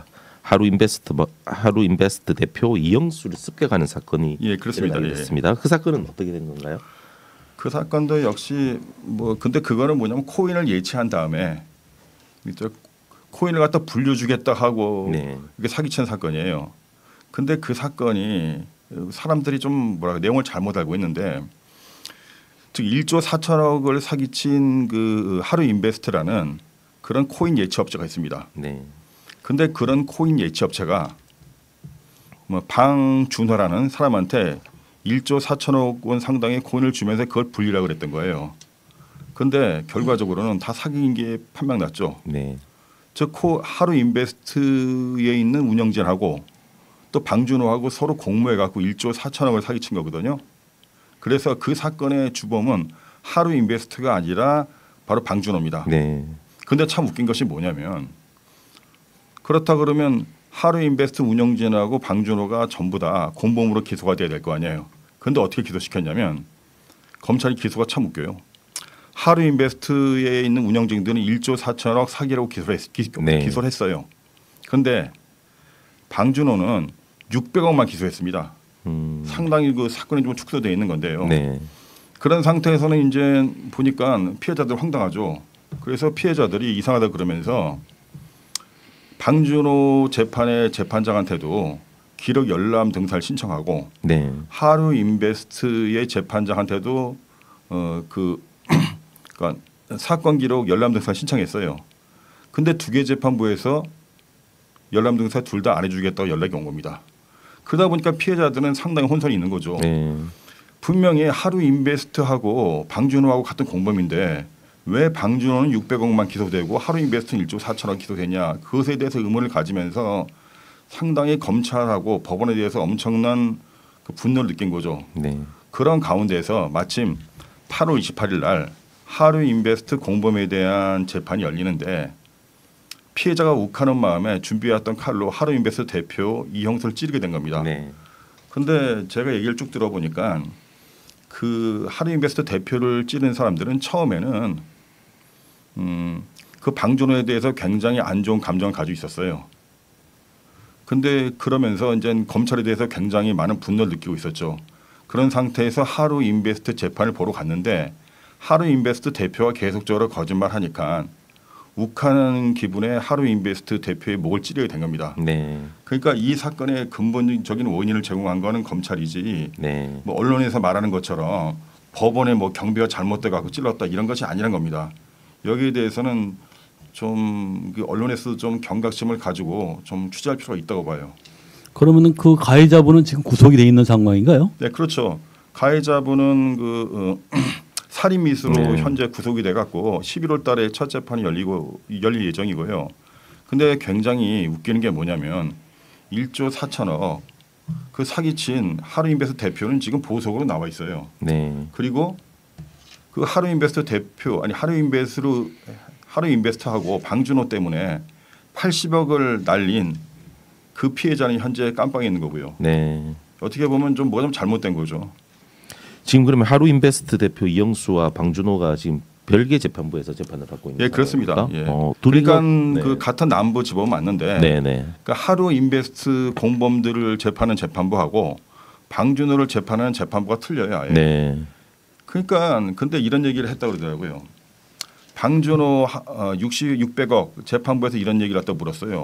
하루인베스트 대표 이영수를 습격하는 사건이 예, 그렇습니다. 일어났습니다. 그 사건은 어떻게 된 건가요? 그 사건도 역시 뭐 근데 그거는 뭐냐면 코인을 예치한 다음에 코인을 갖다 불려주겠다 하고 네. 이게 사기친 사건이에요. 근데 그 사건이 사람들이 좀 뭐랄까 내용을 잘못 알고 있는데 즉 1조 4천억을 사기친 그 하루인베스트라는 그런 코인 예치 업체가 있습니다. 네. 근데 그런 코인 예치 업체가 뭐 방준호라는 사람한테 1조 4천억 원 상당의 코인을 주면서 그걸 불리라고 그랬던 거예요. 근데 결과적으로는 다 사기인 게 판명났죠. 네. 즉 하루인베스트에 있는 운영진하고 또 방준호하고 서로 공모해 갖고 1조 4천억을 사기친 거거든요. 그래서 그 사건의 주범은 하루 인베스트가 아니라 바로 방준호입니다. 네. 근데 참 웃긴 것이 뭐냐면 그렇다 그러면 하루 인베스트 운영진하고 방준호가 전부 다 공범으로 기소가 돼야 될 거 아니에요. 근데 어떻게 기소시켰냐면 검찰이 기소가 참 웃겨요. 하루 인베스트에 있는 운영진들은 1조 4천억 사기라고 기소를 했어요. 그런데 방준호는 600억만 기소했습니다. 상당히 그 사건이 좀 축소되어 있는 건데요. 네. 그런 상태에서는 이제 보니까 피해자들 황당하죠. 그래서 피해자들이 이상하다 그러면서 방준호 재판의 재판장한테도 기록 열람 등사를 신청하고 네. 하루 인베스트의 재판장한테도 그러니까 사건 기록 열람 등사 신청했어요. 근데 두 개 재판부에서 열람 등사 둘 다 안 해주겠다고 연락이 온 겁니다. 그러다 보니까 피해자들은 상당히 혼선이 있는 거죠. 네. 분명히 하루 인베스트하고 방준호하고 같은 공범인데 왜 방준호는 600억만 기소되고 하루 인베스트는 1조 4천억 기소되냐. 그것에 대해서 의문을 가지면서 상당히 검찰하고 법원에 대해서 엄청난 그 분노를 느낀 거죠. 네. 그런 가운데서 마침 8월 28일 날 하루 인베스트 공범에 대한 재판이 열리는데 피해자가 욱하는 마음에 준비해왔던 칼로 하루 인베스트 대표 이형수를 찌르게 된 겁니다. 네. 그런데 제가 얘기를 쭉 들어보니까 그 하루 인베스트 대표를 찌른 사람들은 처음에는 그 방준호에 대해서 굉장히 안 좋은 감정을 가지고 있었어요. 근데 그러면서 이제 검찰에 대해서 굉장히 많은 분노를 느끼고 있었죠. 그런 상태에서 하루 인베스트 재판을 보러 갔는데 하루 인베스트 대표가 계속적으로 거짓말하니까 욱하는 기분에 하루 인베스트 대표의 목을 찌르게 된 겁니다. 네. 그러니까 이 사건의 근본적인 원인을 제공한 거는 검찰이지 네. 뭐 언론에서 말하는 것처럼 법원에 뭐 경비가 잘못돼 갖고 찔렀다 이런 것이 아니란 겁니다. 여기에 대해서는 좀 그 언론에서 좀 경각심을 가지고 좀 취재할 필요가 있다고 봐요. 그러면은 그 가해자분은 지금 구속이 돼 있는 상황인가요? 네, 그렇죠. 가해자분은 살인 미수로 네. 현재 구속이 돼 갖고 11월 달에 첫 재판이 열릴 예정이고요. 근데 굉장히 웃기는 게 뭐냐면 1조 4천억 그 사기친 하루인베스트 대표는 지금 보석으로 나와 있어요. 네. 그리고 그 하루인베스트 대표 아니 하루인베스트하고 방준호 때문에 80억을 날린 그 피해자는 현재 깜빵에 있는 거고요. 네. 어떻게 보면 좀 뭐가 좀 잘못된 거죠. 지금 그러면 하루인베스트 대표 이영수와 방준호가 지금 별개 재판부에서 재판을 받고 있는 예, 그렇습니다. 상황입니까? 예. 둘이가 그러니까 그 같은 남부 지법 맞는데 네, 네. 그러니까 하루인베스트 공범들을 재판하는 재판부하고 방준호를 재판하는 재판부가 틀려요. 아예. 네. 그러니까 근데 이런 얘기를 했다고 그러더라고요. 방준호 600억 재판부에서 이런 얘기를 했다고 물었어요.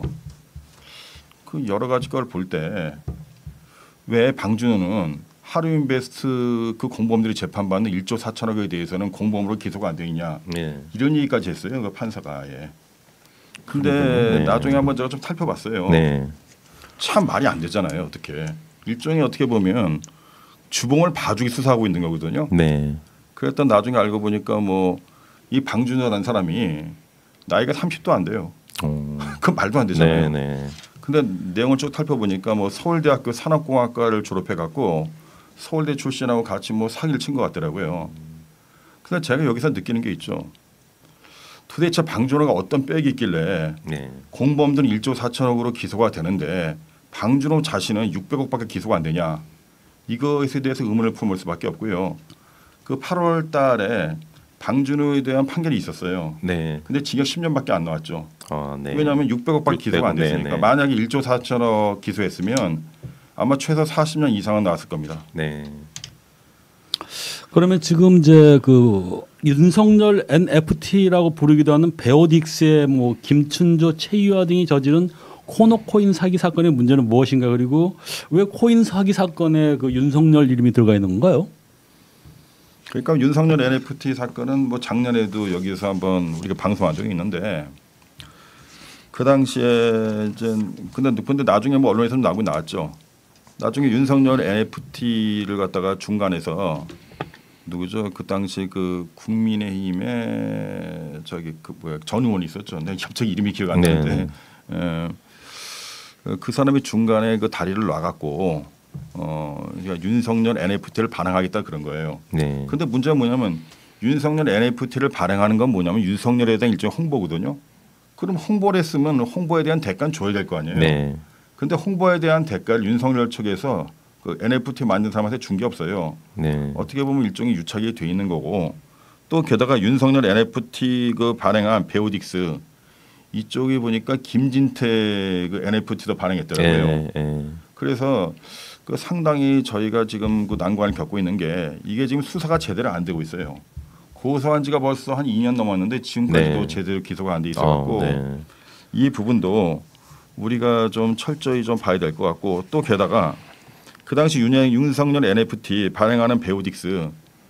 그 여러 가지 걸 볼 때 왜 방준호는 하루인베스트 그 공범들이 재판받는 1조 4천억에 대해서는 공범으로 기소가 안 돼 있냐 네. 이런 얘기까지 했어요. 그 판사가. 예. 근데 네. 나중에 한번 제가 좀 살펴봤어요. 네. 참 말이 안 되잖아요. 어떻게 일종의 어떻게 보면 주봉을 봐주기 수사하고 있는 거거든요. 네. 그랬던 나중에 알고 보니까 뭐 이 방준호라는 사람이 나이가 30도 안 돼요. 그 말도 안 되잖아요. 네, 네. 근데 내용을 쭉 살펴보니까 뭐 서울대학교 산업공학과를 졸업해 갖고 서울대 출신하고 같이 뭐 사기를 친 것 같더라고요. 근데 제가 여기서 느끼는 게 있죠. 도대체 방준호가 어떤 빽이 있길래 네. 공범들은 1조 4천억으로 기소가 되는데 방준호 자신은 600억밖에 기소가 안 되냐. 이것에 대해서 의문을 품을 수밖에 없고요. 그 8월 달에 방준호에 대한 판결이 있었어요. 네. 근데 징역 10년밖에 안 나왔죠. 네. 왜냐하면 600억밖에 기소가 안 됐으니까. 네, 네. 만약에 1조 4천억 기소했으면 아마 최소 40년 이상은 나왔을 겁니다. 네. 그러면 지금 이제 그 윤석열 NFT라고 부르기도 하는 베오딕스의 뭐 김춘조, 최유아 등이 저지른 코노코인 사기 사건의 문제는 무엇인가, 그리고 왜 코인 사기 사건에 그 윤석열 이름이 들어가 있는 건가요? 그러니까 윤석열 NFT 사건은 뭐 작년에도 여기서 한번 우리가 방송한 적이 있는데 그 당시에 이제 근데 나중에 뭐 언론에서는 나왔죠. 나중에 윤석열 NFT를 갖다가 중간에서 누구죠? 그 당시 그 국민의힘의 전 의원이 있었죠. 내가 갑자기 이름이 기억 안 나는데 그 사람이 중간에 그 다리를 놔갖고 그러니까 윤석열 NFT를 반항하겠다 그런 거예요. 네. 근데 문제가 뭐냐면 윤석열 NFT를 발행하는 건 뭐냐면 윤석열에 대한 일종의 홍보거든요. 그럼 홍보를 했으면 홍보에 대한 대가는 줘야 될 거 아니에요. 네. 근데 홍보에 대한 대가를 윤석열 측에서 그 NFT 만든 사람한테 준 게 없어요. 네. 어떻게 보면 일종의 유착이 돼 있는 거고 또 게다가 윤석열 NFT 그 발행한 베오딕스 이쪽이 보니까 김진태 그 NFT도 발행했더라고요. 네. 네. 그래서 그 상당히 저희가 지금 그 난관을 겪고 있는 게 이게 지금 수사가 제대로 안 되고 있어요. 고소한 지가 벌써 한 2년 넘었는데 지금까지도 네. 제대로 기소가 안 돼 있어갖고 네. 이 부분도 우리가 좀 철저히 좀 봐야 될 것 같고 또 게다가 그 당시 윤석열 NFT 발행하는 베오딕스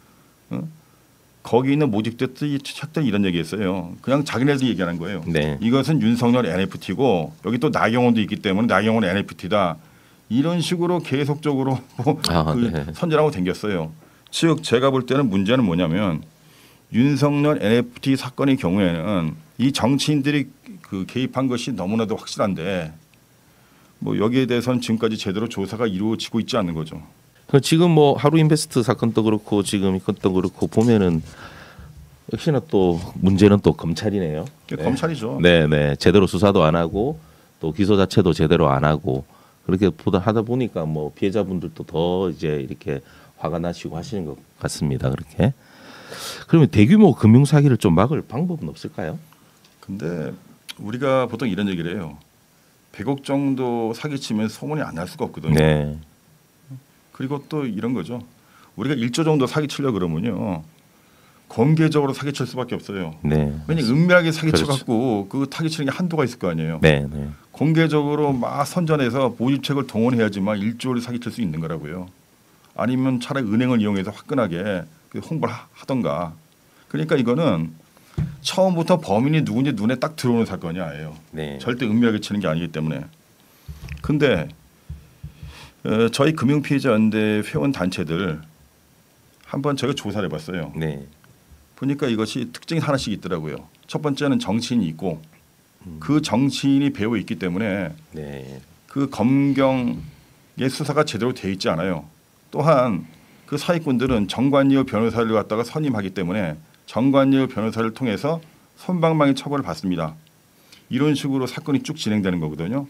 거기 있는 모집됐던 책들이 이런 얘기했어요. 그냥 자기네들이 얘기하는 거예요. 네. 이것은 윤석열 NFT고 여기 또 나경원도 있기 때문에 나경원 NFT다. 이런 식으로 계속적으로 네. 선전하고 댕겼어요. 즉 제가 볼 때는 문제는 뭐냐면 윤석열 NFT 사건의 경우에는 이 정치인들이 그 개입한 것이 너무나도 확실한데 뭐 여기에 대해서는 지금까지 제대로 조사가 이루어지고 있지 않는 거죠. 지금 뭐 하루인베스트 사건도 그렇고 지금 이것도 그렇고 보면은 역시나 또 문제는 또 검찰이네요. 검찰이죠. 네, 네. 제대로 수사도 안 하고 또 기소 자체도 제대로 안 하고 그렇게 하다 보니까 뭐 피해자분들도 더 이제 이렇게 화가 나시고 하시는 것 같습니다. 그렇게. 그러면 대규모 금융 사기를 좀 막을 방법은 없을까요? 근데 우리가 보통 이런 얘기를 해요. 100억 정도 사기치면 소문이 안 날 수가 없거든요. 네. 그리고 또 이런 거죠. 우리가 1조 정도 사기치려고 그러면요. 공개적으로 사기칠 수밖에 없어요. 네. 왜냐면 은밀하게 사기쳐갖고 그렇죠. 그 사기치는 게 한도가 있을 거 아니에요. 네, 네. 공개적으로 막 선전해서 모집책을 동원해야지만 1조를 사기칠 수 있는 거라고요. 아니면 차라리 은행을 이용해서 화끈하게 홍보를 하던가. 그러니까 이거는 처음부터 범인이 누군지 눈에 딱 들어오는 사건이 아니에요. 네. 절대 은밀하게 치는 게 아니기 때문에. 근데 저희 금융피해자연대 회원 단체들 한번 제가 조사를 해봤어요. 네. 보니까 이것이 특징이 하나씩 있더라고요. 첫 번째는 정치인이 있고 그 정치인이 배우 있기 때문에 네. 그 검경의 수사가 제대로 돼 있지 않아요. 또한 그 사기꾼들은 정관예우 변호사를 갖다가 선임하기 때문에 정관예우 변호사를 통해서 솜방망이 처벌을 받습니다. 이런 식으로 사건이 쭉 진행되는 거거든요.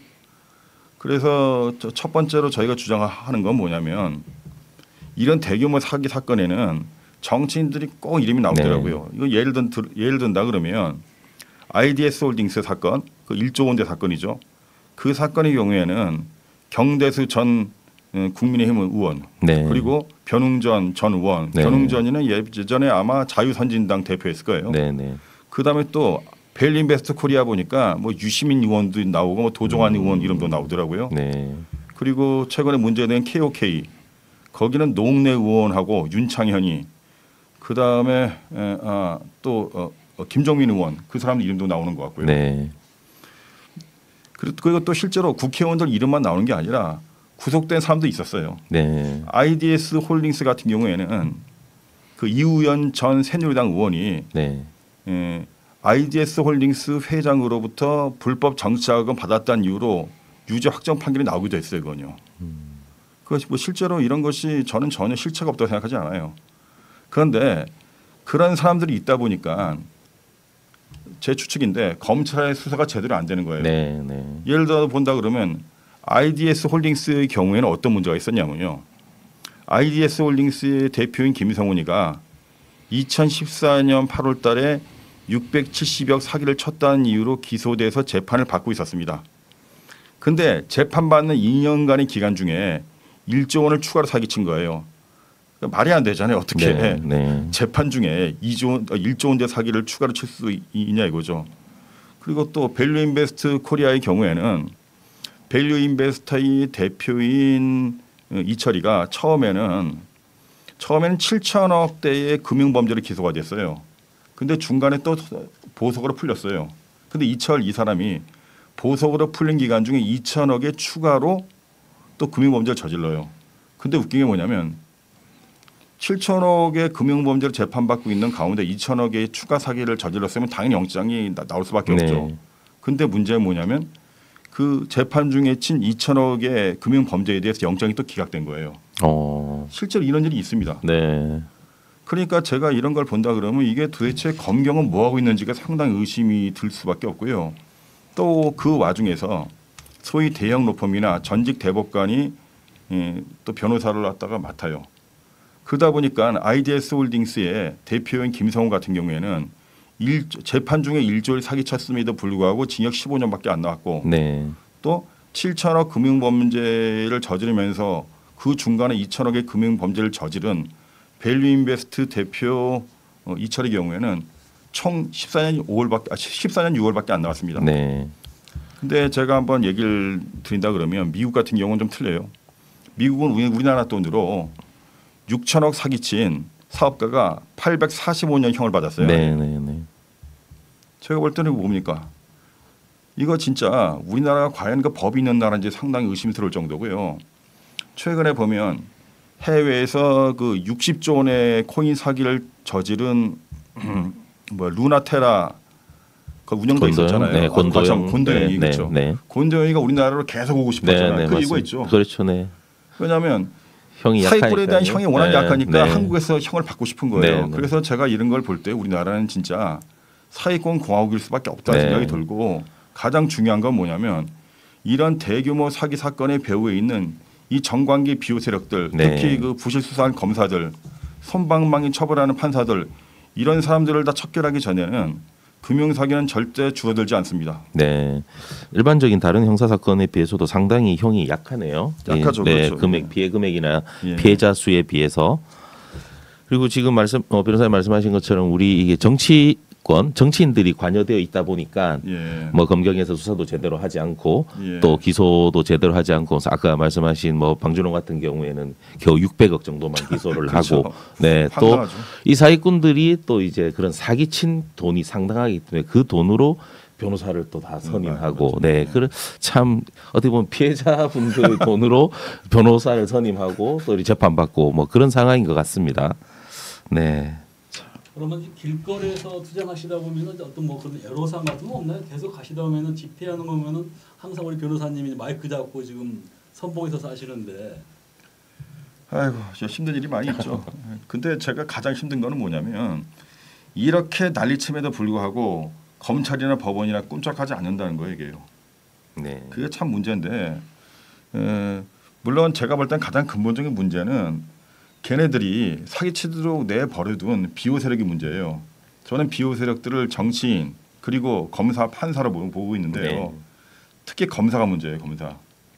그래서 첫 번째로 저희가 주장하는 건 뭐냐면 이런 대규모 사기 사건에는 정치인들이 꼭 이름이 나오더라고요. 네. 이거 예를 든다 그러면 IDS 홀딩스 사건, 그 1조 원대 사건이죠. 그 사건의 경우에는 경대수 전 국민의힘 의원 네. 그리고 변웅전 전 의원, 네. 변웅전이는 예전에 아마 자유선진당 대표였을 거예요. 네, 네. 그다음에 또 벨린베스트 코리아 보니까 뭐 유시민 의원도 나오고 뭐 도종환 의원 이름도 나오더라고요. 네. 그리고 최근에 문제된 KOK 거기는 노웅래 의원하고 윤창현이 그다음에 또 김정민 의원 그 사람 이름도 나오는 것 같고요. 네. 그리고 또 실제로 국회의원들 이름만 나오는 게 아니라 구속된 사람도 있었어요. 네. IDS 홀딩스 같은 경우에는 그 이우연 전 새누리당 의원이 네. IDS 홀딩스 회장으로부터 불법 정치자금 받았다는 이유로 유죄 확정 판결이 나오기도 했어요. 그건요. 그것이 뭐 실제로 이런 것이 저는 전혀 실체가 없다고 생각하지 않아요. 그런데 그런 사람들이 있다 보니까 제 추측인데 검찰의 수사가 제대로 안 되는 거예요. 네. 네. 예를 들어 본다 그러면 IDS 홀딩스의 경우에는 어떤 문제가 있었냐면요. IDS 홀딩스의 대표인 김성훈이가 2014년 8월 달에 670억 사기를 쳤다는 이유로 기소돼서 재판을 받고 있었습니다. 근데 재판받는 2년간의 기간 중에 1조 원을 추가로 사기친 거예요. 그러니까 말이 안 되잖아요. 어떻게 네. 네. 재판 중에 1조 원대 사기를 추가로 칠 수 있냐 이거죠. 그리고 또 밸류인베스트 코리아의 경우에는 밸류인베스트의 대표인 이철이가 처음에는 7천억대의 금융범죄로 기소가 됐어요. 근데 중간에 또 보석으로 풀렸어요. 근데 이철 이 사람이 보석으로 풀린 기간 중에 2천억에 추가로 또 금융범죄를 저질러요. 근데 웃긴 게 뭐냐면 7천억의 금융범죄로 재판받고 있는 가운데 2천억의 추가 사기를 저질렀으면 당연히 영장이 나올 수밖에 없죠. 네. 근데 문제는 뭐냐면 그 재판 중에 친 2천억의 금융범죄에 대해서 영장이 또 기각된 거예요. 실제로 이런 일이 있습니다. 네. 그러니까 제가 이런 걸 본다 그러면 이게 도대체 검경은 뭐 하고 있는지가 상당히 의심이 들 수밖에 없고요. 또 그 와중에서 소위 대형 로펌이나 전직 대법관이 또 변호사를 갖다가 맡아요. 그러다 보니까 IDS 홀딩스의 대표인 김성호 같은 경우에는 재판 중에 1조를 사기쳤음에도 불구하고 징역 15년밖에 안 나왔고 네. 또 7천억 금융범죄를 저지르면서 그 중간에 2천억의 금융범죄를 저지른 밸류인베스트 대표 이철의 경우에는 총 14년 6월밖에 안 나왔습니다. 네. 근데 제가 한번 얘기를 드린다 그러면 미국 같은 경우는 좀 틀려요. 미국은 우리나라 돈으로 6천억 사기친 사업가가 845년 형을 받았어요. 네, 네, 네. 제가 볼 때는 뭡니까? 이거 진짜 우리나라가 과연 그 법이 있는 나라인지 상당히 의심스러울 정도고요. 최근에 보면 해외에서 그 60조 원의 코인 사기를 저지른 루나테라 그 운영도 있었잖아요. 네, 곤도영이 네, 그렇죠. 네. 곤도영이가 우리나라로 계속 오고 싶었잖아요. 네, 네, 그 이유가 맞습니다. 있죠. 그렇죠, 네. 왜냐하면 형이 사기꾼에 대한 약하니까요. 형이 워낙 네, 약하니까 네. 한국에서 형을 받고 싶은 거예요. 네, 네. 그래서 제가 이런 걸 볼 때 우리나라는 진짜 사기꾼 공화국일 수밖에 없다는 네. 생각이 들고 가장 중요한 건 뭐냐면 이런 대규모 사기 사건의 배후에 있는 이 정관계 비호 세력들 네. 특히 그 부실 수사한 검사들 선방망이 처벌하는 판사들 이런 사람들을 다 척결하기 전에는 금융사기는 절대 줄어들지 않습니다. 네, 일반적인 다른 형사 사건에 비해서도 상당히 형이 약하네요. 약하죠, 네, 그렇죠. 금액 피해 금액이나 예. 피해자 수에 비해서. 그리고 지금 변호사님 말씀하신 것처럼 우리 이게 정치인들이 관여되어 있다 보니까 예. 뭐 검경에서 수사도 제대로 하지 않고 예. 또 기소도 제대로 하지 않고 아까 말씀하신 뭐 방준호 같은 경우에는 겨우 600억 정도만 기소를 그렇죠. 하고 네, 또 황당하죠. 이 사기꾼들이 또 이제 그런 사기친 돈이 상당하기 때문에 그 돈으로 변호사를 또 다 선임하고 맞죠. 네, 참 어떻게 보면 피해자분들 돈으로 변호사를 선임하고 또 재판받고 뭐 그런 상황인 것 같습니다. 네. 그러면 길거리에서 투쟁하시다 보면은 어떤 뭐 그런 애로사항 같은 거 없나요? 계속 가시다 보면은 집회하는 거 보면은 항상 우리 변호사님이 마이크 잡고 지금 선봉에서 사시는데. 아이고, 저 힘든 일이 많이 있죠. 근데 제가 가장 힘든 거는 뭐냐면 이렇게 난리침에도 불구하고 검찰이나 법원이나 꼼짝하지 않는다는 거예요, 이게요. 네. 그게 참 문제인데 물론 제가 볼 땐 가장 근본적인 문제는 걔네들이 사기치도록 내버려둔 비호 세력이 문제예요. 저는 비호 세력들을 정치인 그리고 검사, 판사로 보고 있는데요. 네. 특히 검사가 문제예요, 검사.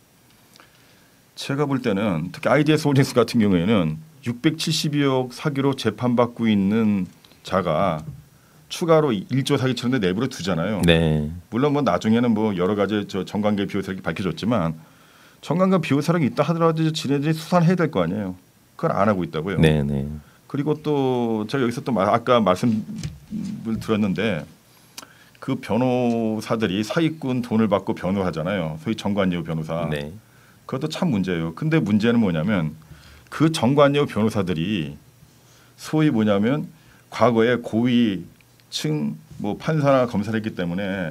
제가 볼 때는 특히 IDS 홀딩스 같은 경우에는 672억 사기로 재판받고 있는 자가 추가로 1조 사기쳤는데 내버려 두잖아요. 네. 물론 뭐 나중에는 뭐 여러 가지 정관계 비호 세력이 밝혀졌지만 정관계 비호 세력이 있다 하더라도 지네들이 수사를 해야 될 거 아니에요. 그걸 안 하고 있다고요. 네, 네. 그리고 또 제가 여기서 또 아까 말씀을 드렸는데 그 변호사들이 사기꾼 돈을 받고 변호하잖아요. 소위 정관예우 변호사. 네. 그것도 참 문제예요. 근데 문제는 뭐냐면 그 정관예우 변호사들이 소위 뭐냐면 과거에 고위층 뭐 판사나 검사를 했기 때문에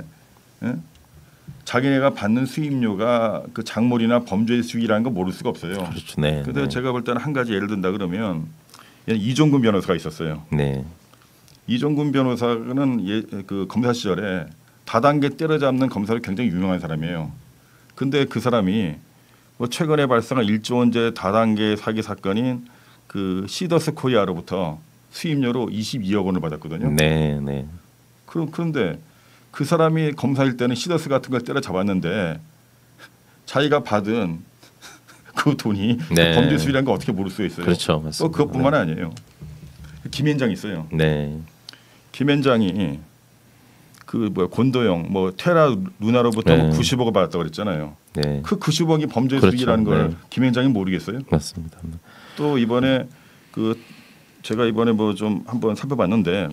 자기네가 받는 수임료가 그 작물이나 범죄 수익이라는 거 모를 수가 없어요. 그렇죠. 네. 근데 네. 제가 볼 때는 한 가지 예를 든다 그러면 이종근 변호사가 있었어요. 네. 이종근 변호사는 그 검사 시절에 다단계 때려잡는 검사로 굉장히 유명한 사람이에요. 근데 그 사람이 뭐 최근에 발생한 1조 원제 다단계 사기 사건인 그 시더스 코리아로부터 수임료로 22억 원을 받았거든요. 네, 네. 그런데 그 사람이 검사일 때는 시더스 같은 걸 때려잡았는데 자기가 받은 그 돈이 네. 범죄 수익이라는 거 어떻게 모를 수가 있어요. 그렇죠. 또 맞습니다. 그것뿐만 아니에요. 김현장이 있어요. 네. 김현장이 그 곤도영 뭐 테라 루나로부터 네. 90억을 받았다고 그랬잖아요. 네. 그 90억이 범죄 그렇죠. 수익이라는 걸 네. 김현장이 모르겠어요. 맞습니다. 또 이번에 그 제가 이번에 뭐 좀 한번 살펴봤는데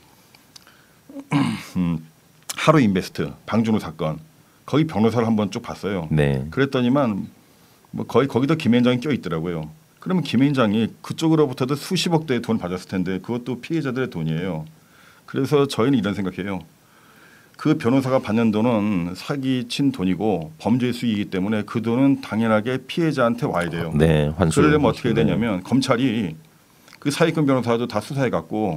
하루 인베스트 방준호 사건 거기 변호사를 한번 쭉 봤어요. 네. 그랬더니만 뭐 거의 거기도 김현장이 껴 있더라고요. 그러면 김현장이 그쪽으로부터도 수십억대의 돈 받았을 텐데 그것도 피해자들의 돈이에요. 그래서 저희는 이런 생각해요. 그 변호사가 받는 돈은 사기친 돈이고 범죄 수익이기 때문에 그 돈은 당연하게 피해자한테 와야 돼요. 네. 환수. 그러려면 어떻게 해야 네. 되냐면 검찰이 그 사기꾼 변호사도 다 수사해 갖고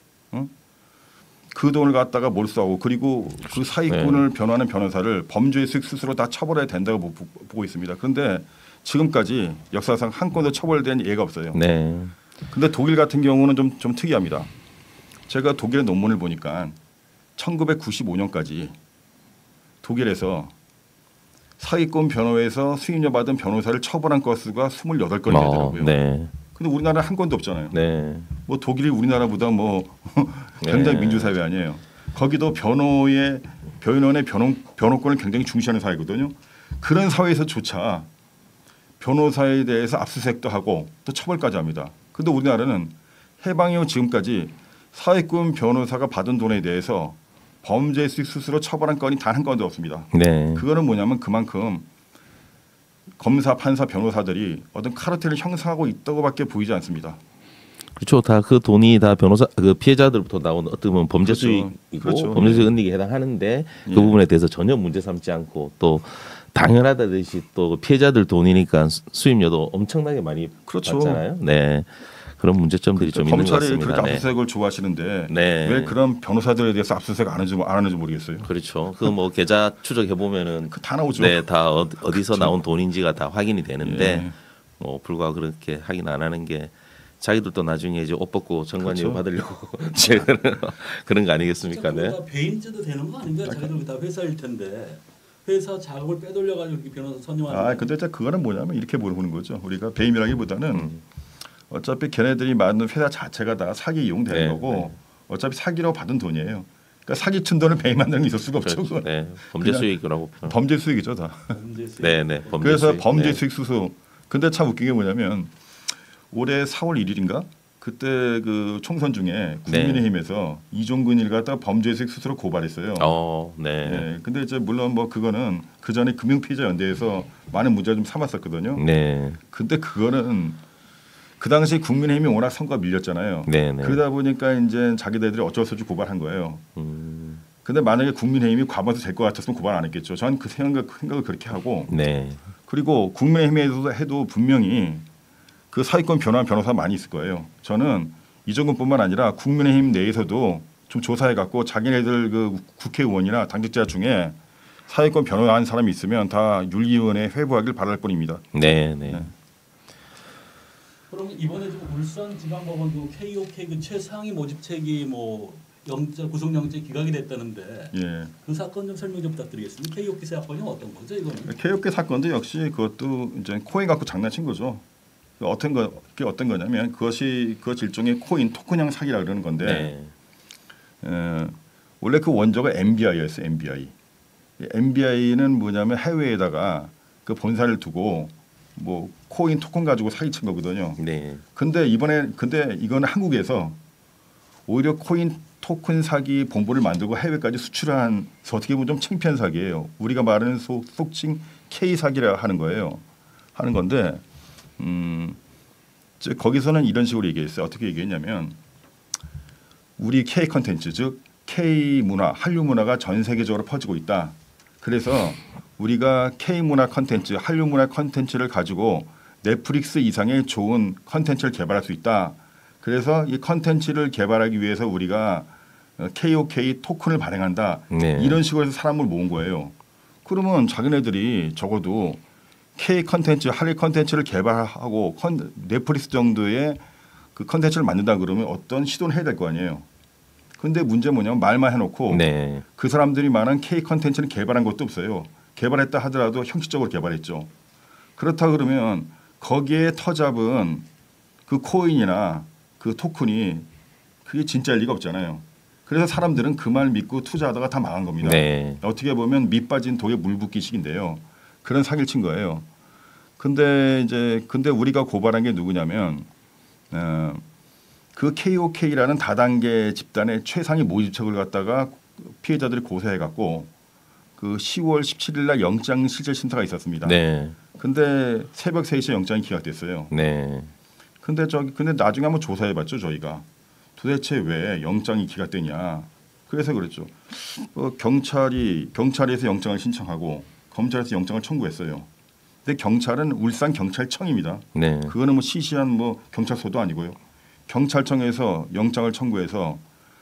그 돈을 갖다가 몰수하고 그리고 그 사기꾼을 변호하는 변호사를 범죄 수익 스스로 다 처벌해야 된다고 보고 있습니다. 그런데 지금까지 역사상 한 건도 처벌된 예가 없어요. 네. 근데 독일 같은 경우는 좀 특이합니다. 제가 독일의 논문을 보니까 1995년까지 독일에서 사기꾼 변호에서 수임료 받은 변호사를 처벌한 건수가 28건이 되더라고요. 네. 근데 우리나라는 한 건도 없잖아요. 네. 뭐 독일이 우리나라보다 뭐 굉장히 네. 민주사회 아니에요. 거기도 변호인의 변호권을 굉장히 중시하는 사회거든요. 그런 사회에서조차 변호사에 대해서 압수수색도 하고 또 처벌까지 합니다. 근데 우리나라는 해방 이후 지금까지 사기꾼 변호사가 받은 돈에 대해서 범죄 수익 스스로 처벌한 건이 단 한 건도 없습니다. 네. 그거는 뭐냐면 그만큼 검사, 판사, 변호사들이 어떤 카르텔을 형성하고 있다고밖에 보이지 않습니다. 그렇죠. 다 그 돈이 다 변호사 그 피해자들부터 나오는 어떻게 보면 범죄 그렇죠. 수익이고 그렇죠. 범죄 수익 예. 은닉에 해당하는데 그 예. 부분에 대해서 전혀 문제 삼지 않고 또 당연하다듯이 또 피해자들 돈이니까 수임료도 엄청나게 많이 그렇죠. 받잖아요. 네. 그런 문제점들이 좀 있는 것 검찰이 같습니다. 그렇게 네. 압수수색을 좋아하시는데 네. 왜 그런 변호사들에 대해서 압수수색 안 하는지 모르겠어요. 그렇죠. 그 뭐 계좌 추적해 보면은 그 다 나오죠. 네, 다 어디서 그렇죠. 나온 돈인지가 다 확인이 되는데 예. 뭐 불과 그렇게 확인 안 하는 게 자기들도 나중에 이제 옷 벗고 정관예우 그렇죠. 받으려고 그런 거 아니겠습니까? 네. 다 배임죄도 되는 거 아닌가요? 자기들 다 회사일 텐데 회사 자금을 빼돌려가지고 이렇게 변호사 선임하는. 아, 근데 그거는 뭐냐면 이렇게 보는 거죠. 우리가 배임이라기보다는 어차피 걔네들이 만든 회사 자체가 다 사기 이용되는 네, 거고 네. 어차피 사기로 받은 돈이에요. 그러니까 사기 친 돈을 배임한다는 게 있을 수가 없죠. 그렇죠. 그건. 네. 범죄 그냥 수익이라고 범죄 수익이죠 다. 네, 네. 범죄 그래서 수익. 범죄 네. 수익 수수. 근데 참 웃긴 게 뭐냐면 올해 4월 1일인가 그때 그 총선 중에 국민의힘에서 이종근 일 갖다 범죄 수익 수수로 고발했어요. 네. 네. 근데 이제 물론 뭐 그거는 그 전에 금융피해자연대에서 많은 문제를 좀 삼았었거든요. 네. 근데 그거는 그 당시 국민의힘이 워낙 선거가 밀렸잖아요. 네, 네. 그러다 보니까 이제 자기들이 어쩔 수 없이 고발한 거예요. 근데 만약에 국민의힘이 과반수 될 것 같았으면 고발 안 했겠죠. 저는 그 생각을 그렇게 하고 네. 그리고 국민의힘에도 해도 분명히 그 사기꾼 변호한 변호사 많이 있을 거예요. 저는 이종근뿐만 아니라 국민의힘 내에서도 좀 조사해 갖고 자기네들 그 국회의원이나 당직자 중에 사기꾼 변호한 사람이 있으면 다 윤리위원회에 회부하길 바랄 뿐입니다. 네, 네. 네. 그럼 이번에 좀 울산지방법원도 KOK 그 최상위 모집책이 뭐 구속영장 기각이 됐다는데 예. 그 사건 좀 설명 좀 부탁드리겠습니다. KOK 사건이 어떤 거죠 이거는? KOK 사건도 역시 그것도 이제 코인 갖고 장난친 거죠. 그게 어떤 거냐면 그것이 일종의 코인 토큰형 사기라 그러는 건데 원래 그 원조가 MBI였어요. MBI. MBI는 뭐냐면 해외에다가 그 본사를 두고 뭐 코인 토큰 가지고 사기친 거거든요. 네. 근데 이거는 한국에서 오히려 코인 토큰 사기 본부를 만들고 해외까지 수출한 어떻게 보면 좀 창피한 사기예요. 우리가 말하는 속칭 K 사기라 하는 거예요. 하는 건데 거기서는 이런 식으로 얘기했어요. 어떻게 얘기했냐면 우리 K 컨텐츠 즉 K 문화, 한류 문화가 전 세계적으로 퍼지고 있다. 그래서 우리가 K 문화 컨텐츠, 한류 문화 컨텐츠를 가지고 넷플릭스 이상의 좋은 컨텐츠를 개발할 수 있다. 그래서 이 컨텐츠를 개발하기 위해서 우리가 KOK 토큰을 발행한다. 네. 이런 식으로 해서 사람을 모은 거예요. 그러면 자기네들이 적어도 K 컨텐츠, 한류 컨텐츠를 개발하고 넷플릭스 정도의 그 컨텐츠를 만든다 그러면 어떤 시도는 해야 될 거 아니에요. 근데 문제 뭐냐면 말만 해놓고 네. 그 사람들이 말한 K 컨텐츠는 개발한 것도 없어요. 개발했다 하더라도 형식적으로 개발했죠. 그렇다 그러면 거기에 터잡은 그 코인이나 그 토큰이 그게 진짜일 리가 없잖아요. 그래서 사람들은 그 말 믿고 투자하다가 다 망한 겁니다. 네. 어떻게 보면 밑 빠진 독에 물 붓기식인데요. 그런 사기를 친 거예요. 근데 우리가 고발한 게 누구냐면 그 KOK라는 다단계 집단의 최상위 모집책을 갖다가 피해자들이 고소해 갖고 그 10월 17일 날 영장 실질 심사가 있었습니다. 네. 근데 새벽 3시에 영장이 기각됐어요. 네. 근데 나중에 한번 조사해 봤죠, 저희가. 도대체 왜 영장이 기각되냐. 그래서 그랬죠. 경찰에서 영장을 신청하고 검찰에서 영장을 청구했어요. 근데 경찰은 울산 경찰청입니다. 네. 그거는 뭐 시시한 뭐 경찰서도 아니고요. 경찰청에서 영장을 청구해서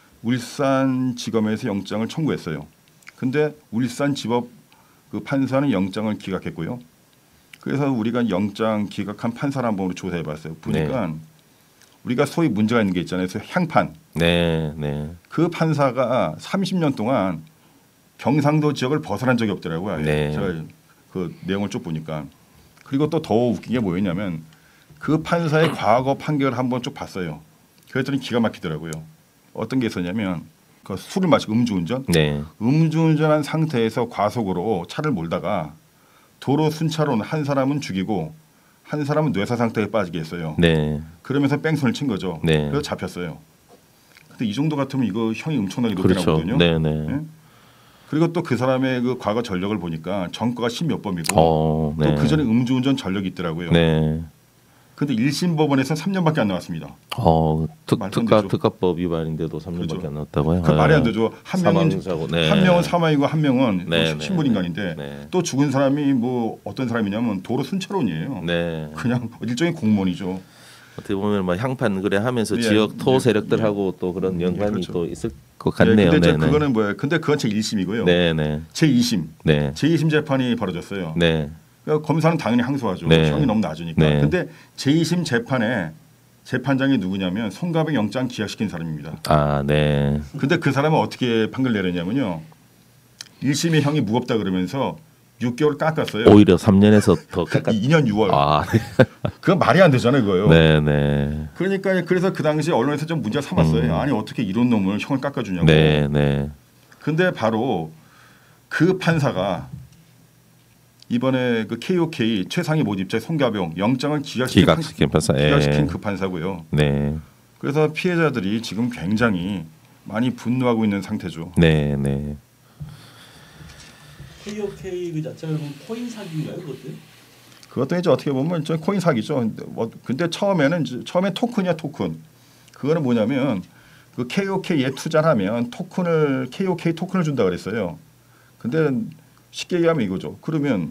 울산지검에서 영장을 청구했어요. 근데 울산지법 그 판사는 영장을 기각했고요. 그래서 우리가 영장 기각한 판사를 한번 조사해봤어요. 보니까 우리가 소위 문제가 있는 게 있잖아요. 그래서 향판. 네, 네. 그 판사가 30년 동안 경상도 지역을 벗어난 적이 없더라고요. 네. 제가 그 내용을 쭉 보니까. 그리고 또 더 웃긴 게 뭐였냐면 그 판사의 과거 판결을 한번 쭉 봤어요. 그랬더니 기가 막히더라고요. 어떤 게 있었냐면 그 술을 마시고 음주운전. 네. 음주운전한 상태에서 과속으로 차를 몰다가 도로 순차로는 한 사람은 죽이고 한 사람은 뇌사 상태에 빠지게 했어요. 네. 그러면서 뺑소니를 친 거죠. 네. 그래서 잡혔어요. 근데 이 정도 같으면 이거 형이 엄청나게 높게 그렇죠. 나거든요. 네, 네. 예? 그리고 또 그 사람의 그 과거 전력을 보니까 전과가 10몇 범이고 네. 또 그 전에 음주운전 전력이 있더라고요. 네. 근데 1심 법원에서 3년밖에 안 나왔습니다. 말도 안 되죠. 특가법 위반인데도 3년밖에 그렇죠. 안 나왔다고요? 그 말이 안 되죠. 한 명은 사망사고. 네. 한 명은 사망이고 한 명은 네, 뭐 네, 식물인간인데 네. 또 죽은 사람이 뭐 어떤 사람이냐면 도로 순찰원이에요. 네. 그냥 일종의 공무원이죠. 어떻게 보면 뭐 향판 그래 하면서 예, 지역 토 예, 세력들하고 또 그런 연관이 그렇죠. 또 있을 것 같네요. 근데 네, 네. 그거는 뭐예요? 근데 그건 제 1심이고요. 네, 네. 제 2심. 네. 제 2심 재판이 벌어졌어요. 네. 그러니까 검사는 당연히 항소하죠. 네. 형이 너무 낮으니까. 네. 근데 제 2심 재판에 재판장이 누구냐면 송가백 영장 기각시킨 사람입니다. 아, 네. 근데 그 사람은 어떻게 판결 내렸냐면요. 1심의 형이 무겁다 그러면서 6개월 깎았어요. 오히려 3년에서 더 깎았. 2년 6월. 아, 그건 말이 안 되잖아요, 그거요. 네, 네. 그러니까 그래서 그 당시 언론에서 좀 문제가 삼았어요. 아니 어떻게 이런 놈을 형을 깎아주냐고. 네, 네. 근데 바로 그 판사가 이번에 그 KOK 최상위 모집자 송가병 영장을 기각시킨 판사. 기각시킨 그 판사고요. 네. 그래서 피해자들이 지금 굉장히 많이 분노하고 있는 상태죠. 네, 네. KOK 그 자체가 코인 사기인가요, 그것도? 그것도 이제 어떻게 보면 좀 코인 사기죠. 근데 처음에 토큰이야 토큰. 그거는 뭐냐면 그 KOK에 투자하면 토큰을 KOK 토큰을 준다 그랬어요. 근데 쉽게 얘기하면 이거죠. 그러면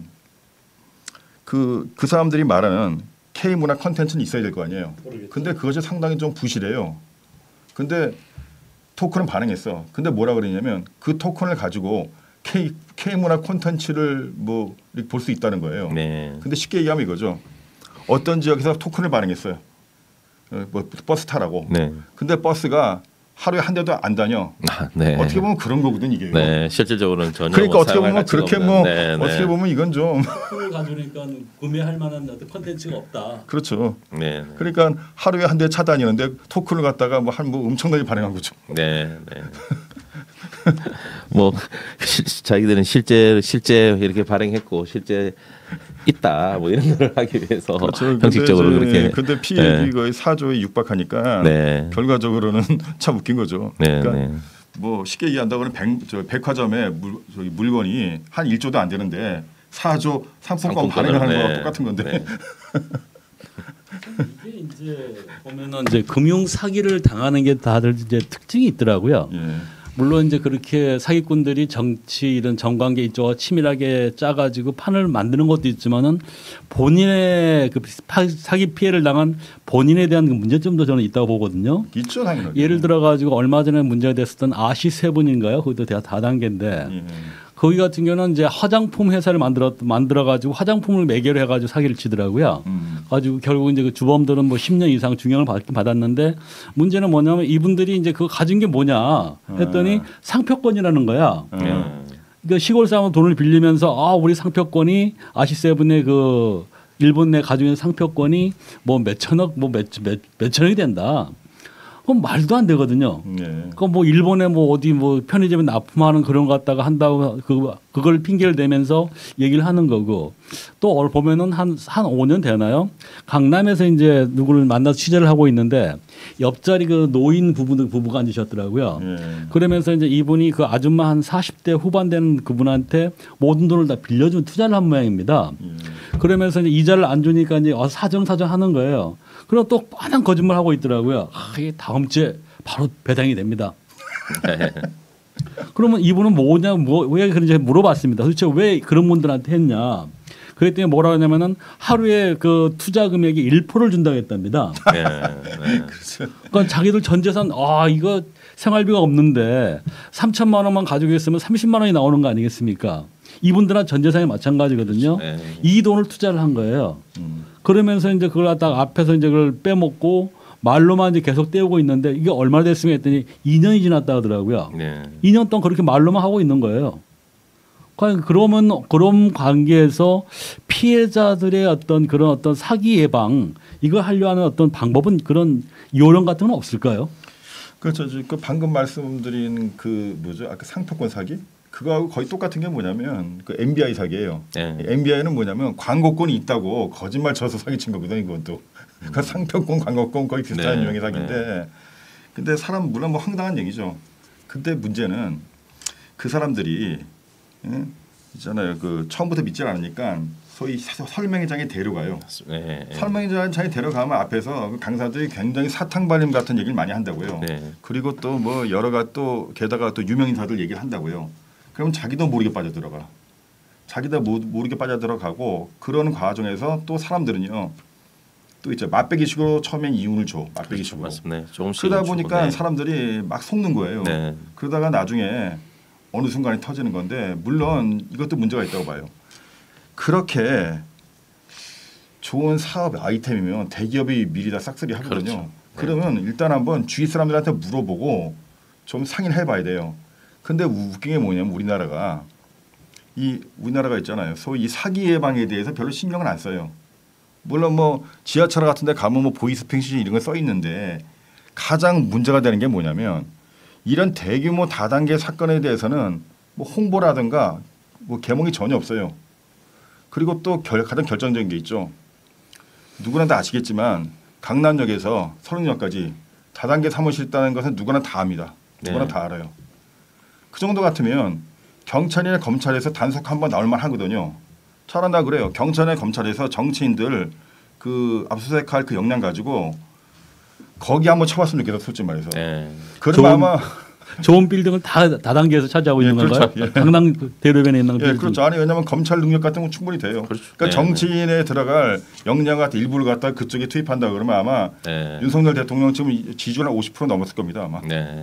그 사람들이 말하는 K 문화 컨텐츠는 있어야 될 거 아니에요. 모르겠죠. 근데 그것이 상당히 좀 부실해요. 근데 토큰은 반응했어. 근데 뭐라 그러냐면 그 토큰을 가지고 K 문화 콘텐츠를 뭐 볼 수 있다는 거예요. 네. 근데 쉽게 얘기하면 이거죠. 어떤 지역에서 토큰을 반응했어요. 뭐 버스 타라고. 네. 근데 버스가 하루에 한 대도 안 다녀. 아, 네. 어떻게 보면 그런 거거든 이게. 네, 실질적으로는 전혀 그러니까 뭐 어떻게 보면 사용할 가치가 그렇게 없는. 뭐 네, 네. 어떻게 보면 이건 좀 토큰을 가져오니까 구매할 만한 어떤 컨텐츠가 없다. 그렇죠. 네, 네. 그러니까 하루에 한 대 차 다니는데 토큰을 갖다가 뭐 엄청나게 반응한 거죠. 네, 네. 뭐 자기들은 실제 이렇게 발행했고 실제 있다 뭐 이런 걸 하기 위해서 형식적으로 그렇게. 근데 피해액이 네. 거의 4조에 육박하니까 네. 결과적으로는 참 웃긴 거죠. 네, 그러니까 네. 뭐 쉽게 얘기한다고는 백화점에 물건이 한 1조도 안 되는데 4조 상품권 발행을 하는 거랑 똑같은 건데. 네. 이게 이제 보면은 이제 금융 사기를 당하는 게 다들 이제 특징이 있더라고요. 예. 물론 이제 그렇게 사기꾼들이 정치 이런 정관계 이쪽과 치밀하게 짜가지고 판을 만드는 것도 있지만은 본인의 그 사기 피해를 당한 본인에 대한 그 문제점도 저는 있다고 보거든요. 있죠 당연히. 예를 들어 가지고 얼마 전에 문제가 됐었던 아시세븐인가요? 그것도 다단계인데 예. 거기 같은 경우는 이제 화장품 회사를 만들어 가지고 화장품을 매개로 해가지고 사기를 치더라고요. 가지고 결국 이제 그 주범들은 뭐 10년 이상 중형을 받긴 받았는데 문제는 뭐냐면 이분들이 이제 그거 가진 게 뭐냐 했더니 상표권이라는 거야. 그러니까 시골 사람은 돈을 빌리면서 아 우리 상표권이 아시세븐의 그 일본 내 가지고 있는 상표권이 뭐 몇천억 뭐 몇천억이 된다. 그건 말도 안 되거든요. 예. 그 뭐 일본에 뭐 어디 뭐 편의점에 납품하는 그런 거 갖다가 한다고 그걸 핑계를 대면서 얘기를 하는 거고 또 보면은 한 5년 되나요? 강남에서 이제 누구를 만나서 취재를 하고 있는데 옆자리 그 노인 부부가 앉으셨더라고요. 예. 그러면서 이제 이분이 그 아줌마 한 40대 후반 되는 그분한테 모든 돈을 다 빌려준 투자를 한 모양입니다. 그러면서 이제 이자를 안 주니까 이제 사정사정 하는 거예요. 그럼 또 뻔한 거짓말 하고 있더라고요. 이게 다음 주에 바로 배당이 됩니다. 그러면 이분은 왜 그런지 물어봤습니다. 도대체 왜 그런 분들한테 했냐. 그랬더니 뭐라 하냐면은 하루에 그 투자 금액이 1%를 준다고 했답니다. 네. 네. 그러니까 자기들 전 재산 이거 생활비가 없는데 3천만 원만 가지고 있으면 30만 원이 나오는 거 아니겠습니까? 이분들은 전 재산이 마찬가지거든요. 네. 이 돈을 투자를 한 거예요. 그러면서 이제 그걸 갖다가 앞에서 이제 그걸 빼먹고 말로만 이제 계속 떼우고 있는데 이게 얼마나 됐으면 했더니 2년이 지났다 하더라고요. 네. 2년 동안 그렇게 말로만 하고 있는 거예요. 그러면 그런 관계에서 피해자들의 어떤 사기 예방 이걸 하려 하는 어떤 방법은 그런 요령 같은 건 없을까요? 그렇죠. 그 방금 말씀드린 그 뭐죠? 아까 상표권 사기? 그거하고 거의 똑같은 게 뭐냐면 그 MBI 사기예요. 네. MBI는 뭐냐면 광고권이 있다고 거짓말 쳐서 사기친 거거든요. 이것도. 그 상표권, 광고권 거의 비슷한 네. 유형의 사기인데, 근데 사람 물론 뭐 황당한 얘기죠. 근데 문제는 그 사람들이 있잖아요. 그 처음부터 믿지 않으니까 소위 설명회장에 데려가요. 네. 설명회장에 데려가면 앞에서 그 강사들이 굉장히 사탕발림 같은 얘기를 많이 한다고요. 네. 그리고 또 뭐 여러 가지 또 게다가 또 유명인사들 얘기를 한다고요. 그럼 자기도 모르게 빠져들어가. 자기도 모르게 빠져들어가고 그런 과정에서 또 사람들은요. 또 있죠. 맛배기식으로 처음엔 이윤을 줘. 맛배기식으로. 맞습니다. 조금씩 그러다 보니까 네. 사람들이 막 속는 거예요. 네. 그러다가 나중에 어느 순간에 터지는 건데 물론 이것도 문제가 있다고 봐요. 그렇게 좋은 사업 아이템이면 대기업이 미리 다 싹쓸이 하거든요. 그렇죠. 네. 그러면 일단 한번 주위 사람들한테 물어보고 좀 상의를 해봐야 돼요. 근데 웃긴 게 뭐냐면 우리나라가 있잖아요. 소위 이 사기 예방에 대해서 별로 신경을 안 써요. 물론 뭐 지하철 같은 데 가면 뭐 보이스피싱 이런 거 써 있는데 가장 문제가 되는 게 뭐냐면 이런 대규모 다단계 사건에 대해서는 뭐 홍보라든가 뭐 계몽이 전혀 없어요. 그리고 또 가장 결정적인 게 있죠. 누구나 다 아시겠지만 강남역에서 서른역까지 다단계 사무실 있다는 것은 누구나 다 압니다. 누구나 네. 다 알아요. 그 정도 같으면 경찰이나 검찰에서 단속 한번 나올 만 하거든요. 잘한다 그래요. 경찰이나 검찰에서 정치인들 그 압수수색할 그 역량 가지고 거기 한번 쳐봤으면 좋겠어, 솔직히 말해서. 네. 그러면 아마 좋은 빌딩을 다 다단계에서 차지하고 있는 그렇죠. 건가요? 예. 강남 대로변에 있는 예, 빌딩. 그렇죠. 아니 왜냐하면 검찰 능력 같은 건 충분히 돼요. 그렇죠. 그러니까 네, 정치인에 들어갈 역량 같은 일부를 갖다 그쪽에 투입한다 그러면 아마 네. 윤석열 대통령 지금 지지율 한 50% 넘었을 겁니다 아마. 네.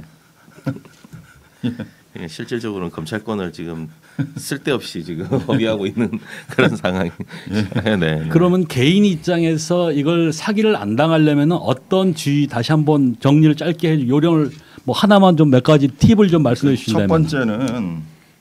예, 실질적으로는 검찰권을 지금 쓸데없이 지금 허비하고 있는 그런 상황이. 네. 그러면 개인 입장에서 이걸 사기를 안 당하려면 어떤 주의 다시 한번 정리를 짧게 해 요령을 뭐 하나만 좀 몇 가지 팁을 좀 말씀해 주신다면. 첫 번째는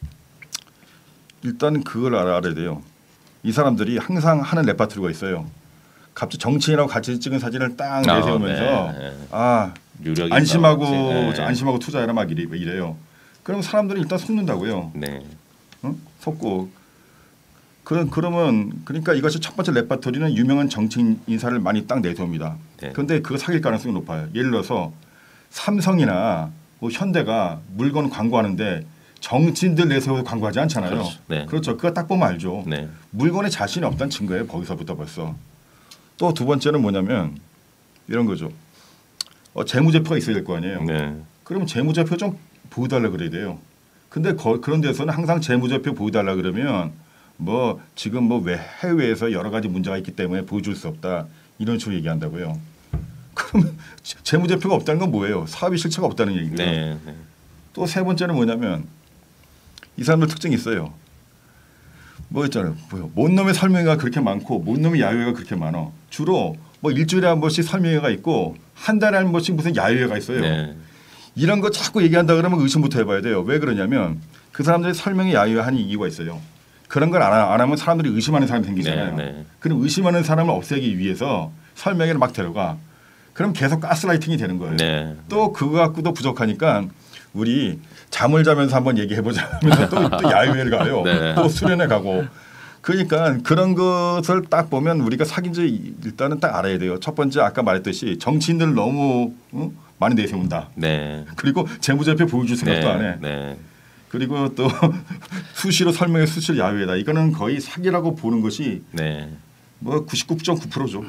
일단 그걸 알아야 돼요. 이 사람들이 항상 하는 레파토리가 있어요. 갑자기 정치인하고 같이 찍은 사진을 딱 내세우면서 네. 아 안심하고 안심하고 투자해라 막 이래요. 그럼 사람들이 일단 속는다고요. 네. 응? 속고 그러면 그러니까 이것이 첫 번째 레파토리는 유명한 정치인 인사를 많이 딱 내세웁니다. 네. 그런데 그거 사귈 가능성이 높아요. 예를 들어서 삼성이나 뭐 현대가 물건 광고하는데 정치인들 내세워서 광고하지 않잖아요. 그렇죠. 네. 그렇죠. 그거 딱 보면 알죠. 네. 물건에 자신이 없다는 증거예요. 거기서부터 벌써. 또 두 번째는 뭐냐면 이런 거죠. 재무제표가 있어야 될 거 아니에요. 네. 그러면 재무제표 좀 보여달라 그래야 돼요. 근데 그런 데서는 항상 재무제표 보여달라 그러면 뭐 지금 뭐 왜 해외에서 여러 가지 문제가 있기 때문에 보여줄 수 없다 이런 식으로 얘기한다고요. 그러면 재무제표가 없다는 건 뭐예요? 사업이 실체가 없다는 얘기고요. 네. 네. 또 세 번째는 뭐냐면 이 사람들 특징이 있어요. 뭐 있잖아요. 뭔 놈의 설명회가 그렇게 많고 뭔 놈의 야유회가 그렇게 많아. 주로 뭐 일주일에 한 번씩 설명회가 있고 한 달에 한 번씩 무슨 야유회가 있어요. 네. 이런 거 자꾸 얘기한다 그러면 의심부터 해봐야 돼요. 왜 그러냐면 그 사람들이 설명회 야유회 하는 이유가 있어요. 그런 걸 안 하면 사람들이 의심하는 사람이 생기잖아요. 네, 네. 그럼 의심하는 사람을 없애기 위해서 설명회를 막 데려가. 그럼 계속 가스라이팅이 되는 거예요. 네. 또 그거 갖고도 부족하니까 우리 잠을 자면서 한번 얘기해보자 하면서 또 야유회를 가요. 네. 또 수련회 가고. 그러니까 그런 것을 딱 보면 우리가 사귄지 일단은 딱 알아야 돼요. 첫 번째 아까 말했듯이 정치인들 너무 많이 내세운다. 네. 그리고 재무제표 보여줄 생각도 안 해. 네. 그리고 또 수시로 설명해 수시로 야유회다. 이거는 거의 사기라고 보는 것이 네. 뭐 99.9%죠.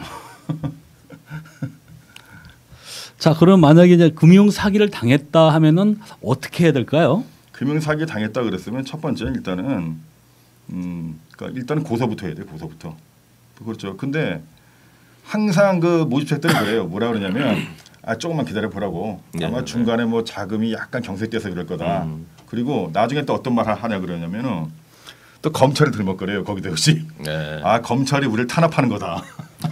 자, 그럼 만약에 이제 금융 사기를 당했다 하면은 어떻게 해야 될까요? 금융 사기 당했다 그랬으면 첫 번째는 일단은 그러니까 일단은 고소부터 해야 돼. 고소부터. 그렇죠. 근데 항상 그 모집책들은 그래요. 뭐라 그러냐면 조금만 기다려 보라고. 아마 네. 중간에 뭐 자금이 약간 경색돼서 그럴 거다. 그리고 나중에 또 어떤 말 하냐 그러냐면은 또 검찰을 들먹거려요. 거기도 역시. 네. 검찰이 우리를 탄압하는 거다.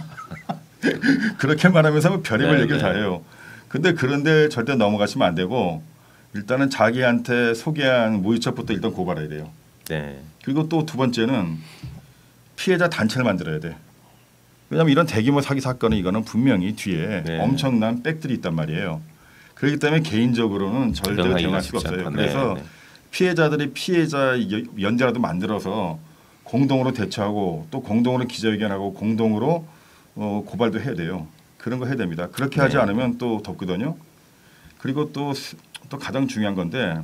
그렇게 말하면서 뭐 별의별 네, 얘기를 네. 다 해요. 근데 그런데 절대 넘어가시면 안 되고 일단은 자기한테 소개한 모의책부터 일단 고발해야 돼요. 네. 그리고 또 두 번째는 피해자 단체를 만들어야 돼. 왜냐하면 이런 대규모 사기 사건은 이거는 분명히 뒤에 네. 엄청난 백들이 있단 말이에요. 그렇기 때문에 개인적으로는 절대로 부정하기가 대응할 수가 쉽지 없어요. 않다. 그래서 네. 피해자들이 피해자 연대라도 만들어서 공동으로 대처하고 또 공동으로 기자회견하고 공동으로 고발도 해야 돼요. 그런 거 해야 됩니다. 그렇게 하지 네. 않으면 또 덮거든요. 그리고 또 가장 중요한 건데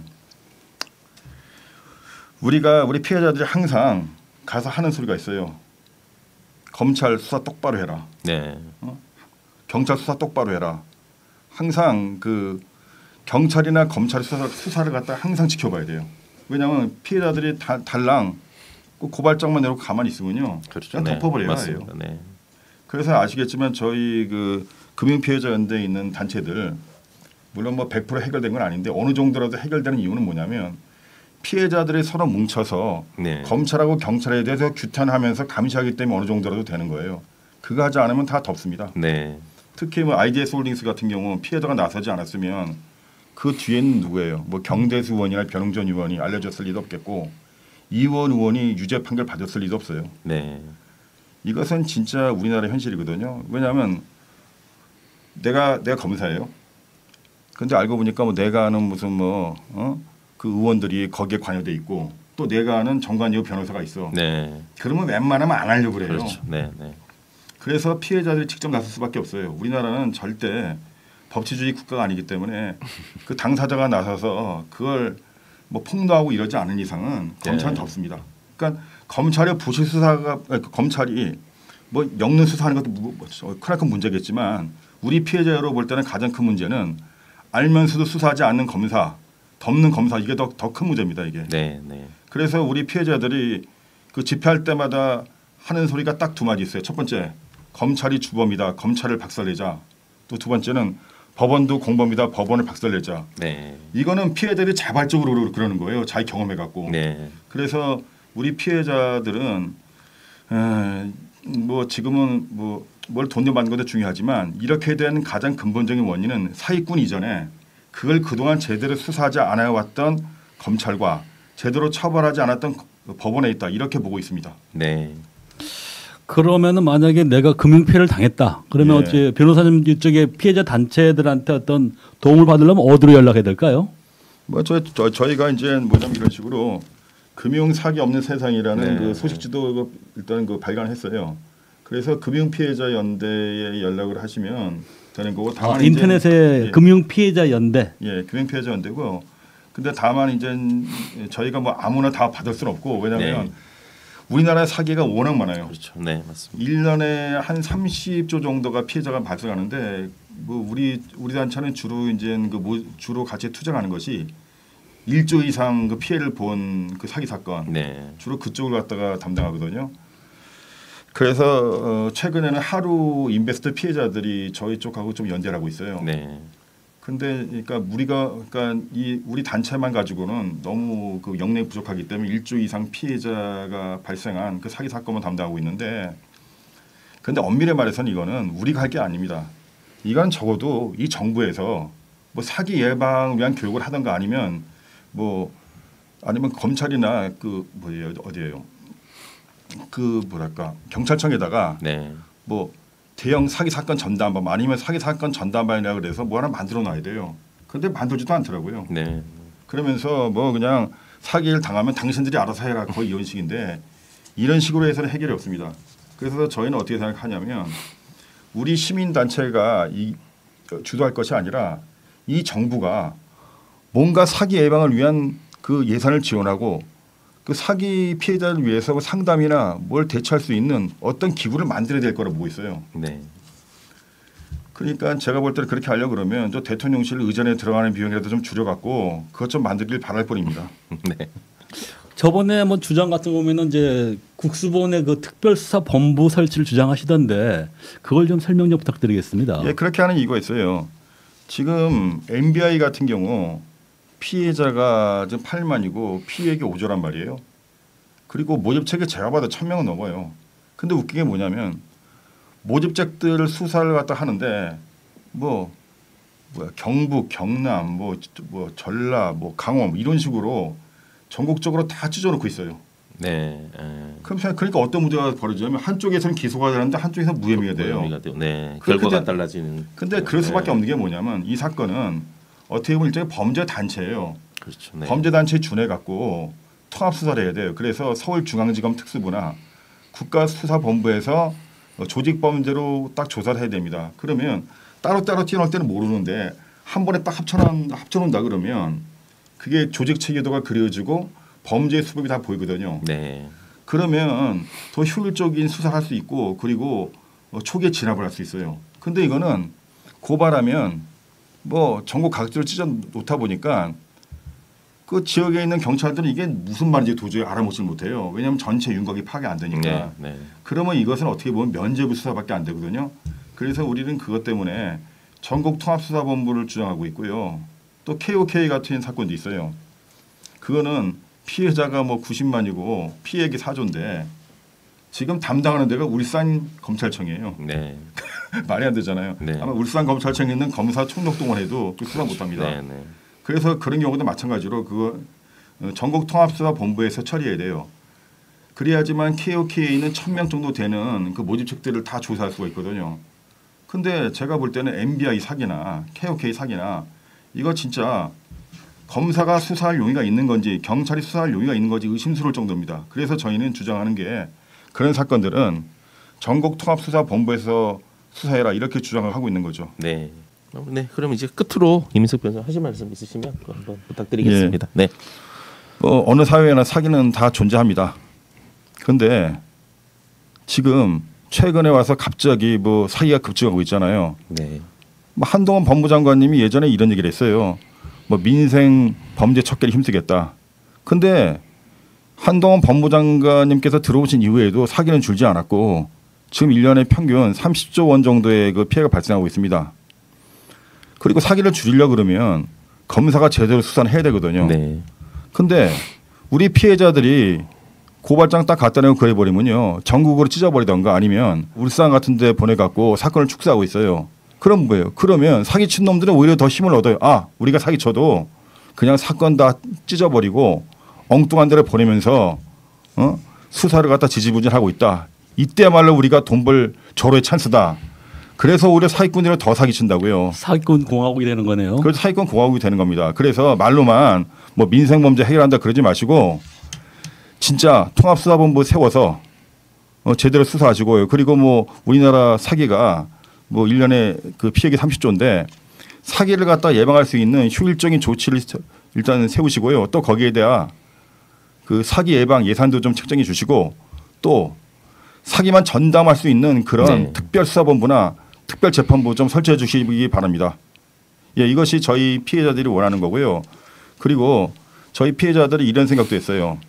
우리 피해자들이 항상 가서 하는 소리가 있어요. 검찰 수사 똑바로 해라. 네. 경찰 수사 똑바로 해라. 항상 그 경찰이나 검찰 수사를 갖다 항상 지켜봐야 돼요. 왜냐하면 피해자들이 달랑 고발장만 내놓고 가만히 있으면요. 그렇죠. 그냥 네. 덮어버려야 해요. 맞습니다. 네. 그래서 아시겠지만 저희 그 금융피해자연대에 있는 단체들 물론 뭐 100% 해결된 건 아닌데 어느 정도라도 해결되는 이유는 뭐냐면 피해자들이 서로 뭉쳐서 네. 검찰하고 경찰에 대해서 규탄하면서 감시하기 때문에 어느 정도라도 되는 거예요. 그거 하지 않으면 다 덮습니다. 네. 특히 뭐 IDS 홀딩스 같은 경우 피해자가 나서지 않았으면 그 뒤에는 누구예요? 뭐 경대수 의원이나 변웅전 의원이 알려졌을 리도 없겠고 이원 의원이 유죄 판결 받았을 리도 없어요. 네. 이것은 진짜 우리나라 현실이거든요. 왜냐하면 내가 검사예요. 근데 알고 보니까 뭐 내가 아는 무슨 그 의원들이 거기에 관여돼 있고 또 내가 아는 정관예우 변호사가 있어. 네. 그러면 웬만하면 안 하려고 그래요. 그렇죠. 네. 네. 그래서 피해자들이 직접 나설 수밖에 없어요. 우리나라는 절대 법치주의 국가가 아니기 때문에 그 당사자가 나서서 그걸 뭐 폭로하고 이러지 않은 이상은 검찰은 네. 덮습니다. 그러니까 검찰의 부실 수사가 검찰이 뭐 엮는 수사하는 것도 크나큰 문제겠지만 우리 피해자로 볼 때는 가장 큰 문제는 알면서도 수사하지 않는 검사, 덮는 검사 이게 더 큰 문제입니다. 이게. 네. 네. 그래서 우리 피해자들이 그 집회할 때마다 하는 소리가 딱 두 마디 있어요. 첫 번째, 검찰이 주범이다. 검찰을 박살내자. 또 두 번째는 법원도 공범이다. 법원을 박살내자. 네. 이거는 피해자들이 자발적으로 그러는 거예요. 잘 경험해 갖고. 네. 그래서 우리 피해자들은 뭐 지금은 뭐 뭘 돈을 받는 것도 중요하지만 이렇게 된 가장 근본적인 원인은 사기꾼 이전에 그걸 그동안 제대로 수사하지 않아 왔던 검찰과 제대로 처벌하지 않았던 법원에 있다. 이렇게 보고 있습니다. 네. 그러면은 만약에 내가 금융피해를 당했다. 그러면 예. 어째 변호사님 이쪽에 피해자 단체들한테 어떤 도움을 받으려면 어디로 연락해야 될까요? 뭐 저희가 이제 뭐냐면 이런 식으로 금융 사기 없는 세상이라는 네. 그 소식지도 일단 그 발간했어요. 그래서 금융 피해자 연대에 연락을 하시면 되는 거고 다만 인터넷에 이제, 금융피해자 연대. 예, 금융 피해자 연대고. 근데 다만 이제 저희가 뭐 아무나 다 받을 수는 없고 왜냐하면 네. 우리나라 사기가 워낙 많아요. 그렇죠. 네, 맞습니다. 1년에 한 30조 정도가 피해자가 발생하는데 뭐 우리 단체는 주로 이제 주로 같이 투자하는 것이 1조 이상 그 피해를 본 그 사기 사건 네. 주로 그쪽을 갖다가 담당하거든요. 그래서 최근에는 하루 인베스트 피해자들이 저희 쪽하고 좀 연대를 하고 있어요. 네. 근데 그러니까 우리 단체만 가지고는 너무 그 역량이 부족하기 때문에 1조 이상 피해자가 발생한 그 사기 사건만 담당하고 있는데 근데 엄밀히 말해서는 이거는 우리가 할 게 아닙니다. 이건 적어도 이 정부에서 뭐 사기 예방을 위한 교육을 하던가 아니면 아니면 검찰이나 그 뭐예요 어디예요 그 뭐랄까 경찰청에다가 네. 뭐 대형 사기 사건 전담반 아니면 사기 사건 전담반이라 그래서 뭐 하나 만들어 놔야 돼요. 근데 만들지도 않더라고요. 네. 그러면서 뭐 그냥 사기를 당하면 당신들이 알아서 해라 거의 이런 식인데 이런 식으로 해서는 해결이 없습니다. 그래서 저희는 어떻게 생각하냐면 우리 시민 단체가 주도할 것이 아니라 이 정부가 뭔가 사기 예방을 위한 그 예산을 지원하고 그 사기 피해자를 위해서 상담이나 뭘 대처할 수 있는 어떤 기구를 만들어야 될 거라고 보고 있어요. 네. 그러니까 제가 볼 때는 그렇게 하려고 그러면 저 대통령실 의전에 들어가는 비용이라도 좀 줄여갖고 그것 좀 만들길 바랄 뿐입니다. 네. 저번에 뭐 주장 같은 거 보면은 이제 국수본의 그 특별수사본부 설치를 주장하시던데 그걸 좀 설명 좀 부탁드리겠습니다. 예, 그렇게 하는 이유가 있어요. 지금 MBI 같은 경우 피해자가 지금 8만이고 피해액이 5조란 말이에요. 그리고 모집책에 제가 봐도 1,000명은 넘어요. 근데 웃긴 게 뭐냐면 모집책들 수사를 갖다 하는데 뭐야 경북, 경남, 뭐 전라, 뭐 강원 이런 식으로 전국적으로 다 찢어놓고 있어요. 네. 그러니까 어떤 문제가 벌어지냐면 한쪽에서는 기소가 되는데 한쪽에서는 무혐의가 돼요. 네. 그렇게 결과가 돼- 달라지는. 근데 그럴 수밖에 없는 게 뭐냐면 이 사건은 어떻게 보면 일종의 범죄 단체예요. 그렇죠. 네. 범죄 단체에 준해 갖고 통합 수사를 해야 돼요. 그래서 서울중앙지검 특수부나 국가수사본부에서 조직 범죄로 딱 조사를 해야 됩니다. 그러면 따로따로 튀어나올 때는 모르는데 한 번에 딱 합쳐놓는다 그러면 그게 조직 체계도가 그려지고 범죄 수법이 다 보이거든요. 네. 그러면 더 효율적인 수사를 할 수 있고 그리고 초기에 진압을 할 수 있어요. 근데 이거는 고발하면 뭐 전국 각지로 찢어 놓다 보니까 그 지역에 있는 경찰들은 이게 무슨 말인지 도저히 알아먹질 못해요. 왜냐하면 전체 윤곽이 파괴 안 되니까. 네. 네. 그러면 이것은 어떻게 보면 면죄부 수사밖에 안 되거든요. 그래서 우리는 그것 때문에 전국 통합수사본부를 주장하고 있고요. 또 KOK 같은 사건도 있어요. 그거는 피해자가 뭐 90만이고 피해액이 4조인데 지금 담당하는 데가 울산 검찰청이에요. 네. 말이 안 되잖아요. 네. 아마 울산 검찰청에 있는 검사 총력동원 해도 그 수사 못합니다. 네. 네. 그래서 그런 경우도 마찬가지로 그 전국 통합수사본부에서 처리해야 돼요. 그래야지만 KOK에 있는 1,000명 정도 되는 그 모집책들을 다 조사할 수가 있거든요. 근데 제가 볼 때는 MBI 사기나 KOK 사기나 이거 진짜 검사가 수사할 용의가 있는 건지 경찰이 수사할 용의가 있는 건지 의심스러울 정도입니다. 그래서 저희는 주장하는 게 그런 사건들은 전국 통합수사본부에서 수사해라 이렇게 주장을 하고 있는 거죠. 네. 네. 그럼 이제 끝으로 이민석 변호사 하실 말씀 있으시면 그거 한번 부탁드리겠습니다. 네. 어느 사회에나 사기는 다 존재합니다. 그런데 지금 최근에 와서 갑자기 뭐 사기가 급증하고 있잖아요. 네. 뭐 한동훈 법무장관님이 예전에 이런 얘기를 했어요. 뭐 민생 범죄 척결이 힘쓰겠다. 근데 한동훈 법무장관님께서 들어오신 이후에도 사기는 줄지 않았고 지금 1년에 평균 30조 원 정도의 그 피해가 발생하고 있습니다. 그리고 사기를 줄이려고 그러면 검사가 제대로 수사를 해야 되거든요. 네. 근데 우리 피해자들이 고발장 딱 갖다 내고 그래버리면요. 전국으로 찢어버리던가 아니면 울산 같은 데 보내갖고 사건을 축소하고 있어요. 그럼 뭐예요? 그러면 사기친 놈들은 오히려 더 힘을 얻어요. 아, 우리가 사기쳐도 그냥 사건 다 찢어버리고 엉뚱한 데를 보내면서 수사를 갖다 지지부진하고 있다. 이때야말로 우리가 돈 벌 절호의 찬스다. 그래서 오히려 사기꾼들을 더 사기친다고요. 사기꾼 공화국이 되는 거네요. 그래서 사기꾼 공화국이 되는 겁니다. 그래서 말로만 뭐 민생범죄 해결한다 그러지 마시고 진짜 통합수사본부 세워서 제대로 수사하시고요. 그리고 뭐 우리나라 사기가 뭐 1년에 그 피해액이 30조인데 사기를 갖다 예방할 수 있는 효율적인 조치를 일단 세우시고요. 또 거기에 대한 그 사기 예방 예산도 좀 책정해 주시고 또 사기만 전담할 수 있는 그런 네. 특별수사본부나 특별재판부 좀 설치해 주시기 바랍니다. 예, 이것이 저희 피해자들이 원하는 거고요. 그리고 저희 피해자들이 이런 생각도 했어요.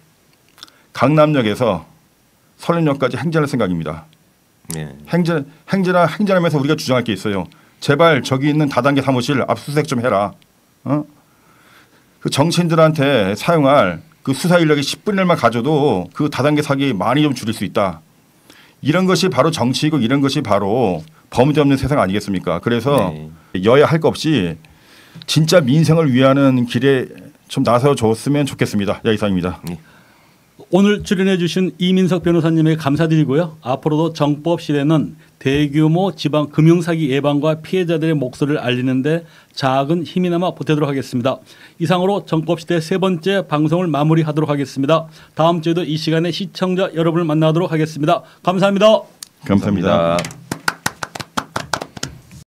강남역에서 서른역까지 행진할 생각입니다. 네. 행진하면서 우리가 주장할 게 있어요. 제발 저기 있는 다단계 사무실 압수수색 좀 해라. 그 정치인들한테 사용할 그 수사 인력이 10분의 1만 가져도 그 다단계 사기 많이 좀 줄일 수 있다. 이런 것이 바로 정치이고 이런 것이 바로 범죄 없는 세상 아니겠습니까? 그래서 네. 여야 할 것 없이 진짜 민생을 위하는 길에 좀 나서줬으면 좋겠습니다. 이상입니다. 오늘 출연해 주신 이민석 변호사님에게 감사드리고요. 앞으로도 정법 시대는 대규모 지방 금융사기 예방과 피해자들의 목소리를 알리는 데 작은 힘이나마 보태도록 하겠습니다. 이상으로 정법 시대 세 번째 방송을 마무리하도록 하겠습니다. 다음 주에도 이 시간에 시청자 여러분을 만나도록 하겠습니다. 감사합니다. 감사합니다. 감사합니다.